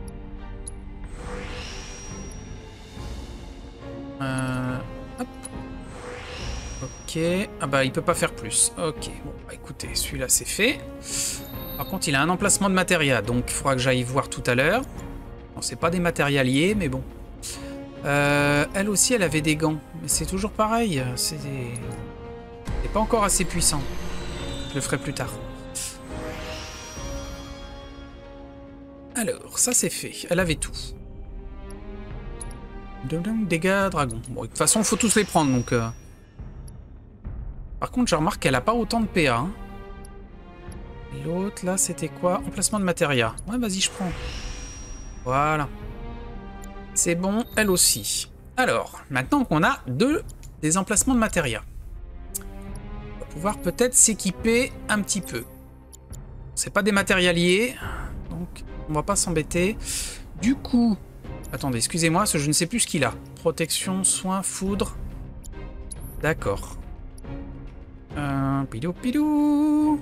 Euh... Hop. Ok. Ah bah, il peut pas faire plus. Ok. Bon, bah écoutez, celui-là, c'est fait. Par contre, il a un emplacement de matériel. Donc, il faudra que j'aille voir tout à l'heure. Bon, c'est pas des matérialiers, mais bon. Euh, elle aussi, elle avait des gants. Mais c'est toujours pareil. C'est des... c'est pas encore assez puissant. Je le ferai plus tard. Alors, ça c'est fait. Elle avait tout. Dégâts dragon. Bon, de toute façon, il faut tous les prendre. Donc, euh... par contre, je remarque qu'elle a pas autant de P A. Hein. L'autre, là, c'était quoi? Emplacement de matériel. Ouais, vas-y, je prends. Voilà. C'est bon, elle aussi. Alors, maintenant qu'on a deux des emplacements de matériel, on va pouvoir peut-être s'équiper un petit peu. C'est pas des matérialiers, donc on va pas s'embêter. Du coup, attendez, excusez-moi, je ne sais plus ce qu'il a. Protection, soin, foudre. D'accord. Euh, pilou pilou.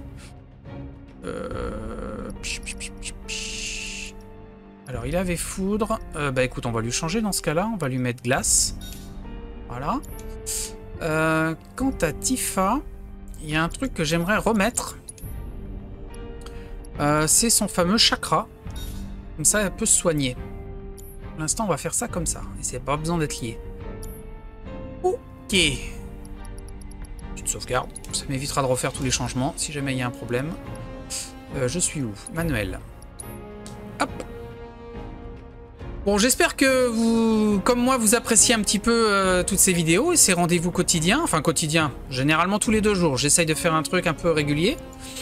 Euh... Pch, pch, pch, pch, pch. Alors, il avait foudre. Euh, bah écoute, on va lui changer dans ce cas-là. On va lui mettre glace. Voilà. Euh, quant à Tifa, il y a un truc que j'aimerais remettre. Euh, c'est son fameux chakra. Comme ça, elle peut se soigner. Pour l'instant, on va faire ça comme ça. Et c'est pas besoin d'être lié. Ok. Petite sauvegarde. Ça m'évitera de refaire tous les changements si jamais il y a un problème. Euh, je suis où? Manuel. Hop. Bon, j'espère que vous, comme moi, vous appréciez un petit peu euh, toutes ces vidéos et ces rendez-vous quotidiens. Enfin, quotidiens. Généralement, tous les deux jours. J'essaye de faire un truc un peu régulier.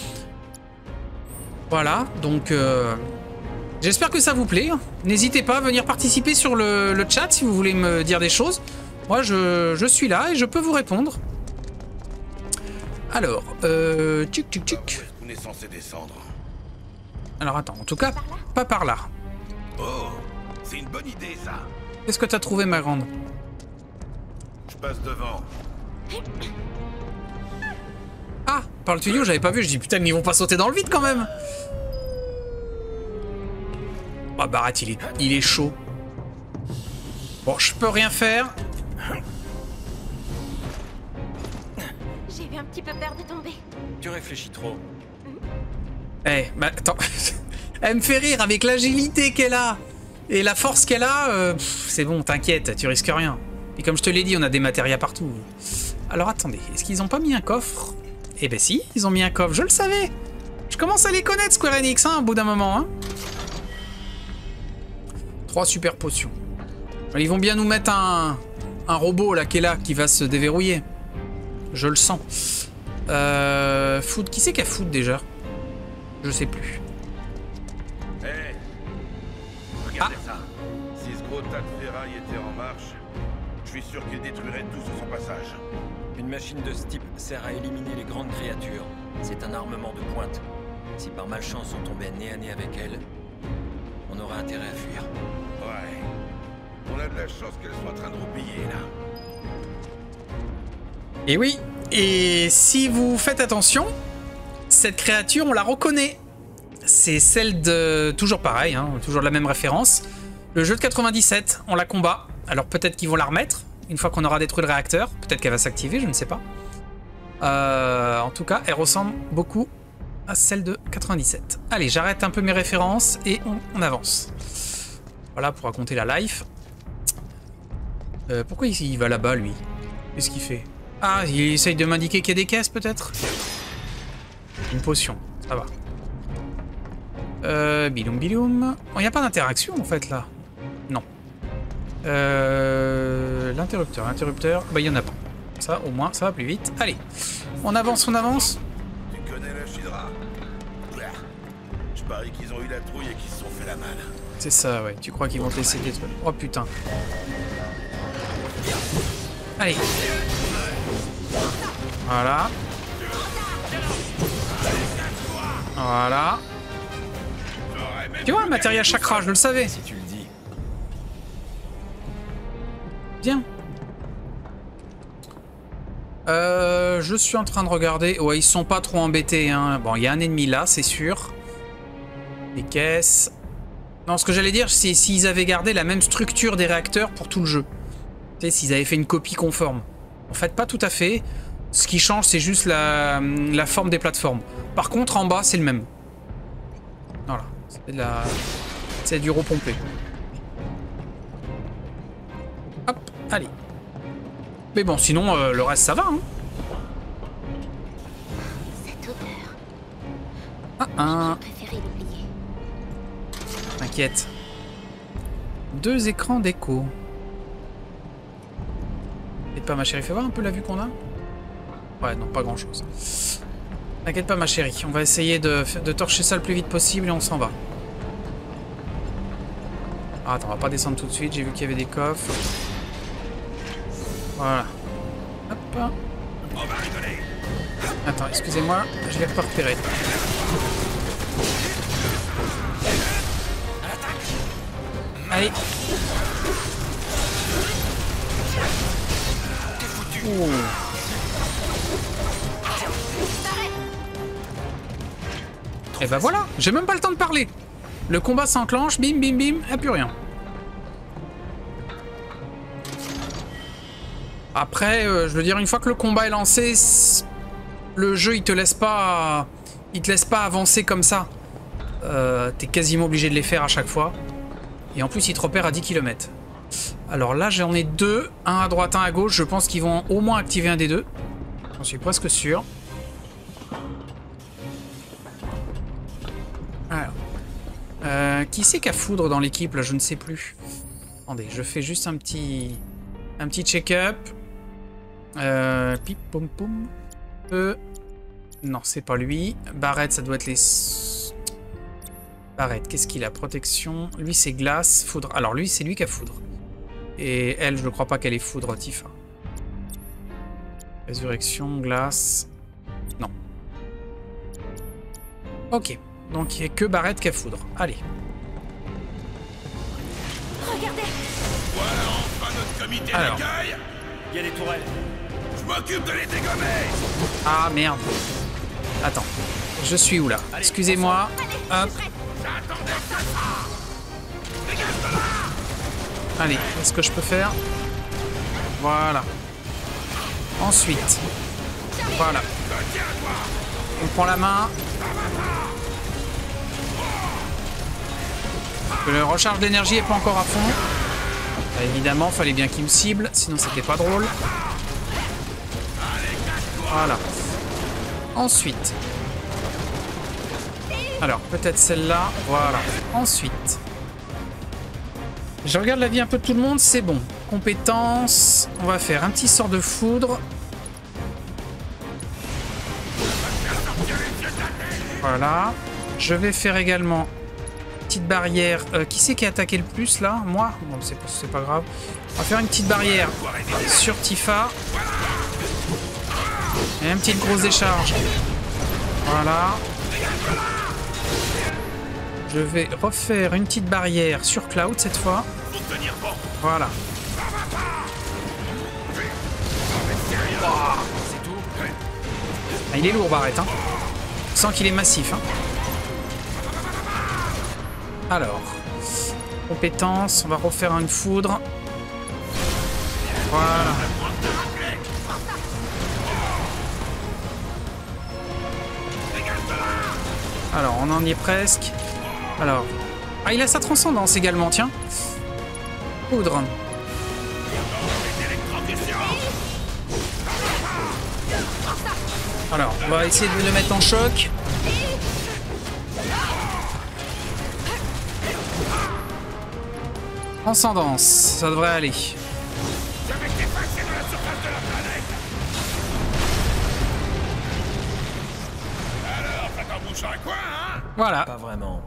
Voilà. Donc, euh, j'espère que ça vous plaît. N'hésitez pas à venir participer sur le, le chat si vous voulez me dire des choses. Moi, je, je suis là et je peux vous répondre. Alors, euh... tchic, tchic, tchic. On est censé descendre. Alors, attends. En tout cas, pas par là. Oh, c'est une bonne idée, ça. Qu'est-ce que t'as trouvé, ma grande? Je passe devant. Ah, par le tuyau, j'avais pas vu. Je dis, putain, mais ils vont pas sauter dans le vide, quand même. Ah, Barrett, il est, il est chaud. Bon, je peux rien faire. un petit peu peur de tomber. Tu réfléchis trop. Eh, bah attends. Elle me fait rire avec l'agilité qu'elle a. Et la force qu'elle a, euh, c'est bon, t'inquiète, tu risques rien. Et comme je te l'ai dit, on a des matérias partout. Alors attendez, est-ce qu'ils ont pas mis un coffre? Eh ben si, ils ont mis un coffre, je le savais. Je commence à les connaître, Square Enix, hein, au bout d'un moment. Hein. Trois super potions. Ils vont bien nous mettre un, un robot là qui est là, qui va se déverrouiller. Je le sens. Euh, food, qui c'est qui a food déjà? Je sais plus. Hé hey, regardez ah. ça. Si ce gros tas de ferraille était en marche, je suis sûr qu'il détruirait tout sur son passage. Une machine de ce type sert à éliminer les grandes créatures. C'est un armement de pointe. Si par malchance on tombait nez à nez avec elle, on aurait intérêt à fuir. Ouais. On a de la chance qu'elle soit en train de roupiller, là. Et oui. Et si vous faites attention, cette créature, on la reconnaît. C'est celle de... Toujours pareil, hein, toujours la même référence. Le jeu de quatre-vingt-dix-sept, on la combat. Alors peut-être qu'ils vont la remettre, une fois qu'on aura détruit le réacteur. Peut-être qu'elle va s'activer, je ne sais pas. Euh, en tout cas, elle ressemble beaucoup à celle de quatre-vingt-dix-sept. Allez, j'arrête un peu mes références et on, on avance. Voilà pour raconter la life. Euh, pourquoi il, il va là-bas, lui? Qu'est-ce qu'il fait? Ah, il essaye de m'indiquer qu'il y a des caisses, peut-être? Une potion, ça va. Euh, biloum biloum. Il n'y a pas d'interaction, en fait, là. Non. Euh, l'interrupteur, l'interrupteur, bah, il n'y en a pas. Ça, au moins, ça va plus vite. Allez, on avance, on avance. Tu connais la Shidra? Je parie qu'ils ont eu la trouille et qu'ils se sont fait la malle. C'est ça, ouais. Tu crois qu'ils vont te laisser des trucs? Oh, putain. Allez. Voilà. Voilà. Tu vois, matériel chakra, je le savais. Si tu le dis. Bien. Euh, je suis en train de regarder. Ouais, ils sont pas trop embêtés. Hein. Bon, il y a un ennemi là, c'est sûr. Les caisses. Non, ce que j'allais dire, c'est s'ils avaient gardé la même structure des réacteurs pour tout le jeu. Tu sais, s'ils avaient fait une copie conforme. En fait, pas tout à fait. Ce qui change, c'est juste la, la forme des plateformes. Par contre, en bas, c'est le même. Voilà. C'est de la... C'est du repompé. Hop, allez. Mais bon, sinon, euh, le reste, ça va, hein. Cette odeur. Ah, ah. J'ai préféré l'oublier. T'inquiète. Deux écrans d'écho. T'inquiète pas, ma chérie. Fais voir un peu la vue qu'on a. Ouais, non, pas grand-chose. T'inquiète pas, ma chérie. On va essayer de, de torcher ça le plus vite possible et on s'en va. Ah, attends, on va pas descendre tout de suite. J'ai vu qu'il y avait des coffres. Voilà. Hop. Attends, excusez-moi. Je vais pas repérer. Allez. Ouh. Et bah voilà, j'ai même pas le temps de parler. Le combat s'enclenche, bim bim bim, et plus rien. Après, euh, je veux dire, une fois que le combat est lancé, le jeu il te laisse pas, il te laisse pas avancer comme ça. Euh, T'es quasiment obligé de les faire à chaque fois. Et en plus, il te repère à dix kilomètres. Alors là, j'en ai deux, un à droite, un à gauche. Je pense qu'ils vont au moins activer un des deux. J'en suis presque sûr. Alors. Euh, qui c'est qui a foudre dans l'équipe là? Je ne sais plus. Attendez, je fais juste un petit... Un petit check-up. Euh, pip, pom, pom. Euh, non, c'est pas lui. Barrett, ça doit être les... Barrett, qu'est-ce qu'il a? Protection. Lui, c'est glace. Foudre. Alors, lui, c'est lui qui a foudre. Et elle, je ne crois pas qu'elle est foudre, Tifa. Résurrection, glace. Non. Ok. Donc, il n'y a que Barrett qui a foudre. Allez. Regardez. Voilà enfin notre comité Alors. d'accueil. Il y a des tourelles. Je m'occupe de les dégommer. Ah, merde. Attends. Je suis où, là? Excusez-moi. Hop. J'attendais que ça. Dégage de là. Allez, qu'est-ce que je peux faire? Voilà. Ensuite. Voilà. On prend la main. Le recharge d'énergie est pas encore à fond. Bah, évidemment, fallait bien qu'il me cible, sinon c'était pas drôle. Voilà. Ensuite. Alors, peut-être celle-là. Voilà. Ensuite. Je regarde la vie un peu de tout le monde, c'est bon. Compétences. On va faire un petit sort de foudre. Voilà. Je vais faire également une petite barrière. Euh, qui c'est qui a attaqué le plus là? Moi? Bon, c'est pas, c'est pas grave. On va faire une petite barrière sur Tifa. Et une petite grosse décharge. Voilà. Je vais refaire une petite barrière sur Cloud cette fois. Voilà. Oh. Ah, il est lourd, Barrett. Hein. On sent qu'il est massif. Hein. Alors. Compétences. On va refaire une foudre. Voilà. Alors, on en y est presque. Alors. Ah, il a sa transcendance également, tiens. Poudre. Alors, on va essayer de le mettre en choc. Transcendance, ça devrait aller. Voilà. Pas vraiment.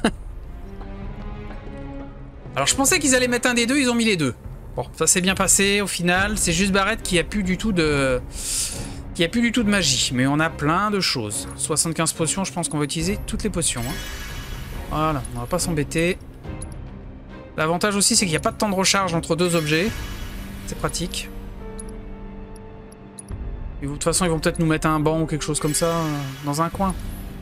Alors je pensais qu'ils allaient mettre un des deux, ils ont mis les deux. Bon, ça s'est bien passé au final. C'est juste Barrett qui a plus du tout de... qui a plus du tout de magie. Mais on a plein de choses. soixante-quinze potions, je pense qu'on va utiliser toutes les potions. Hein. Voilà, on va pas s'embêter. L'avantage aussi, c'est qu'il n'y a pas de temps de recharge entre deux objets. C'est pratique. Et de toute façon, ils vont peut-être nous mettre un banc ou quelque chose comme ça euh, dans un coin.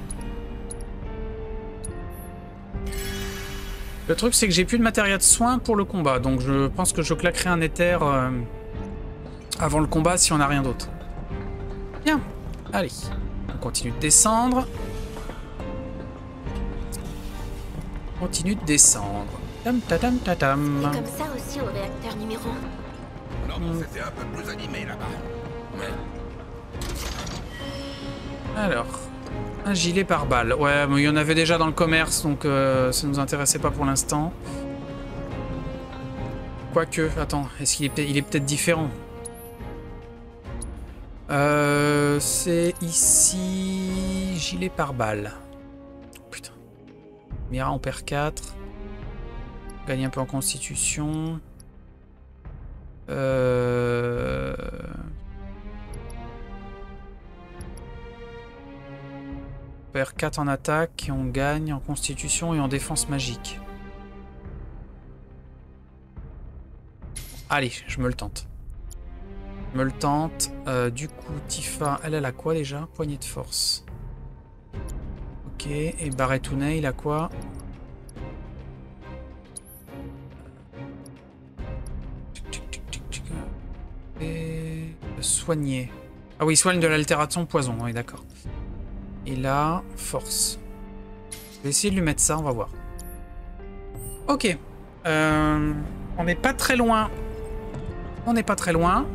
Le truc, c'est que j'ai plus de matériel de soin pour le combat, donc je pense que je claquerai un éther euh, avant le combat si on n'a rien d'autre. Bien, allez, on continue de descendre. On continue de descendre. Tam, ta, tam, ta, tam. C'est comme ça aussi au réacteur numéro un. Non, mais c'était un peu plus animé là-bas. Ouais. Alors, un gilet par balle. Ouais, mais il y en avait déjà dans le commerce, donc euh, ça nous intéressait pas pour l'instant. Quoique, attends, est-ce qu'il est, il est peut-être différent? Euh, c'est ici... Gilet par balle. Putain. Mira, on perd quatre. Gagne un peu en constitution. Euh... On perd quatre en attaque et on gagne en constitution et en défense magique. Allez, je me le tente. Je me le tente. Euh, du coup, Tifa, elle, elle a quoi déjà? Poignée de force. Ok, et Barretune, il a quoi? Et... soigner. Ah oui, soigne de l'altération poison, oui, d'accord. Et là, force. Je vais essayer de lui mettre ça, on va voir. Ok. Euh, on n'est pas très loin. On n'est pas très loin.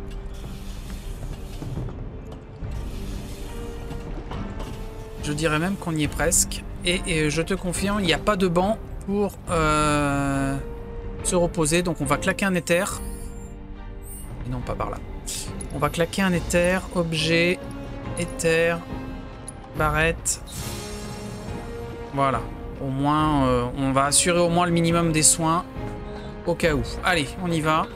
Je dirais même qu'on y est presque. Et, et je te confirme, il n'y a pas de banc pour euh, se reposer. Donc on va claquer un éther. Et non, pas par là. On va claquer un éther. Objet. Éther. Barrette. Voilà. Au moins, euh, on va assurer au moins le minimum des soins. Au cas où. Allez, on y va.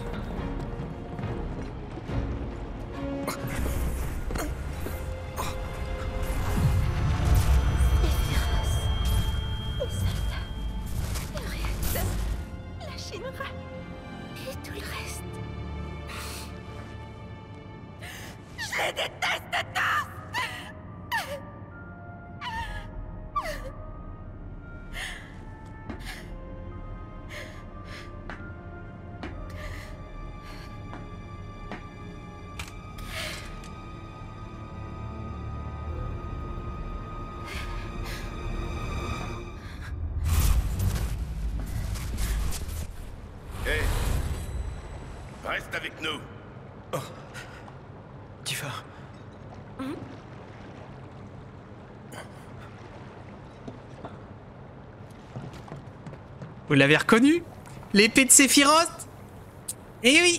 Reste avec nous. Oh. Tifa. Mmh. Vous l'avez reconnu? L'épée de Sephiroth? Eh oui!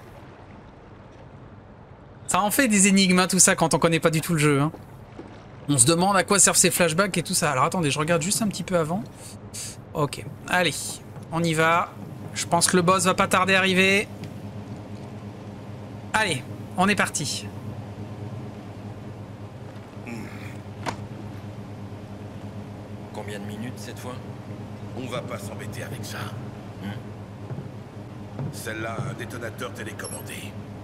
Ça en fait des énigmes, hein, tout ça, quand on connaît pas du tout le jeu. Hein. On se demande à quoi servent ces flashbacks et tout ça. Alors attendez, je regarde juste un petit peu avant. Ok, allez, on y va. Je pense que le boss va pas tarder à arriver. Allez, on est parti. Combien de minutes cette fois? On va pas s'embêter avec ça. Hmm. Celle-là a un détonateur télécommandé.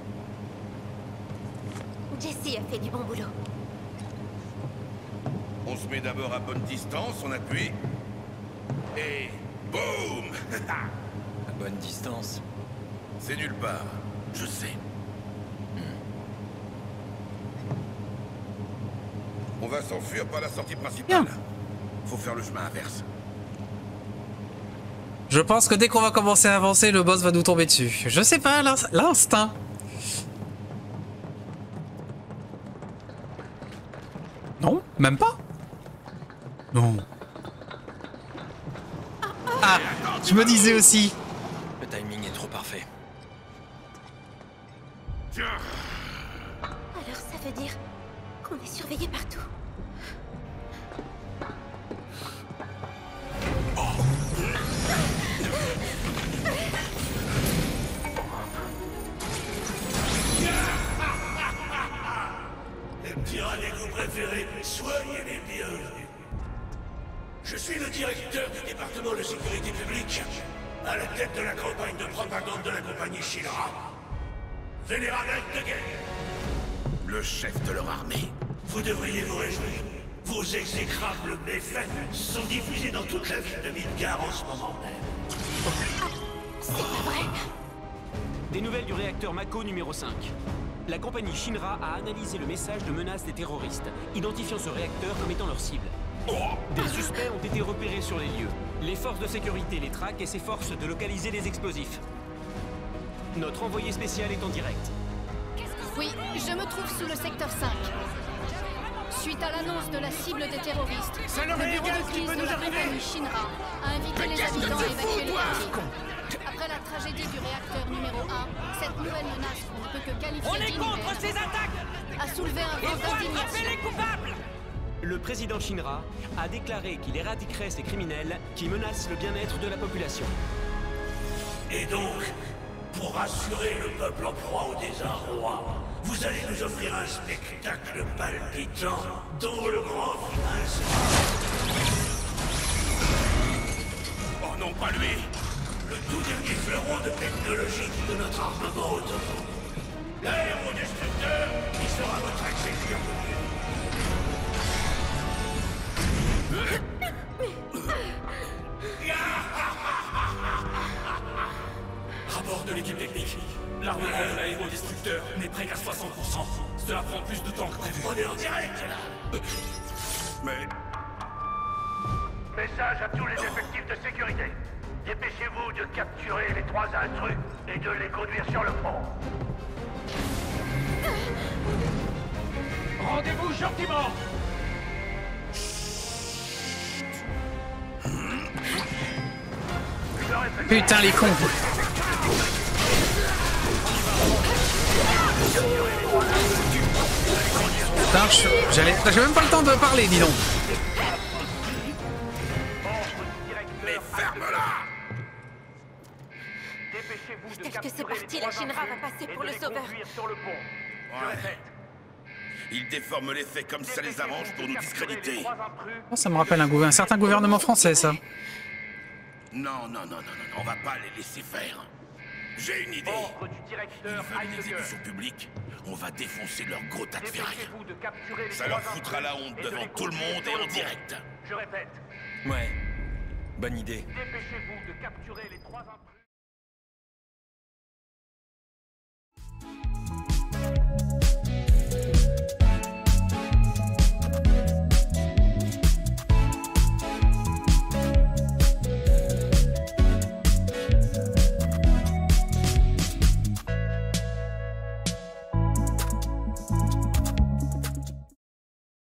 Jessie a fait du bon boulot. On se met d'abord à bonne distance, on appuie. Et boum. À bonne distance. C'est nulle part, je sais. On va s'enfuir par la sortie principale. Bien. Faut faire le chemin inverse. Je pense que dès qu'on va commencer à avancer, le boss va nous tomber dessus. Je sais pas, l'instinct. Non, même pas. Non. Ah, je me disais aussi. Le timing est trop parfait. Alors ça veut dire qu'on est surveillé partout. Tyrannico préféré, soyez les bienvenus. Je suis le directeur du département de sécurité publique, à la tête de la campagne de propagande de la compagnie Shinra. Vénérable de guerre. Le chef de leur armée. Vous devriez vous réjouir. Vos exécrables méfaits sont diffusés dans toute la ville de Midgar en ce moment même. C'est pas vrai. Des nouvelles du réacteur Mako numéro cinq. La compagnie Shinra a analysé le message de menace des terroristes, identifiant ce réacteur comme étant leur cible. Des suspects ont été repérés sur les lieux. Les forces de sécurité les traquent et s'efforcent de localiser les explosifs. Notre envoyé spécial est en direct. Oui, je me trouve sous le secteur cinq. Suite à l'annonce de la cible des terroristes, le bureau de crise de la compagnie Shinra a invité les habitants à évacuer le quartier. Après la tragédie du réacteur numéro un, cette nouvelle menace qu'on ne peut que qualifier d'inhumaine a soulevé un vent d'indignation. Le président Shinra a déclaré qu'il éradiquerait ces criminels qui menacent le bien-être de la population. Et donc, pour rassurer le peuple en proie au désarroi, vous allez nous offrir un spectacle palpitant dont le grand final sera... Oh non, pas lui! Le tout dernier fleuron de technologie de notre armement autonome. L'aérodestructeur qui sera votre accès bienvenu. Rapport de l'équipe technique. L'armement de l'aérodestructeur n'est prêt qu'à soixante pour cent. Cela prend plus de temps que prévu. On est en direct, là. Mais... Message à tous les effectifs de sécurité. Dépêchez-vous de capturer les trois intrus et de les conduire sur le pont. Rendez-vous gentiment. Putain, les cons. Putain, je- j'allais... J'ai même pas le temps de parler, dis donc. Mais ferme-la! Peut-être que c'est parti, la Shinra va passer pour le sauveur. Ouais. Ils déforment les faits comme ça les arrange pour nous discréditer. Oh, ça me rappelle un, gouver- un certain gouvernement français, ça. Non, non, non, non, non, non, on va pas les laisser faire. J'ai une idée. Ils veulent une exécution publique. On va défoncer leur gros tas de ferraille. Ça leur foutra la honte devant tout le monde et en direct. Je répète. Ouais. Bonne idée. Dépêchez-vous de capturer les trois intrus.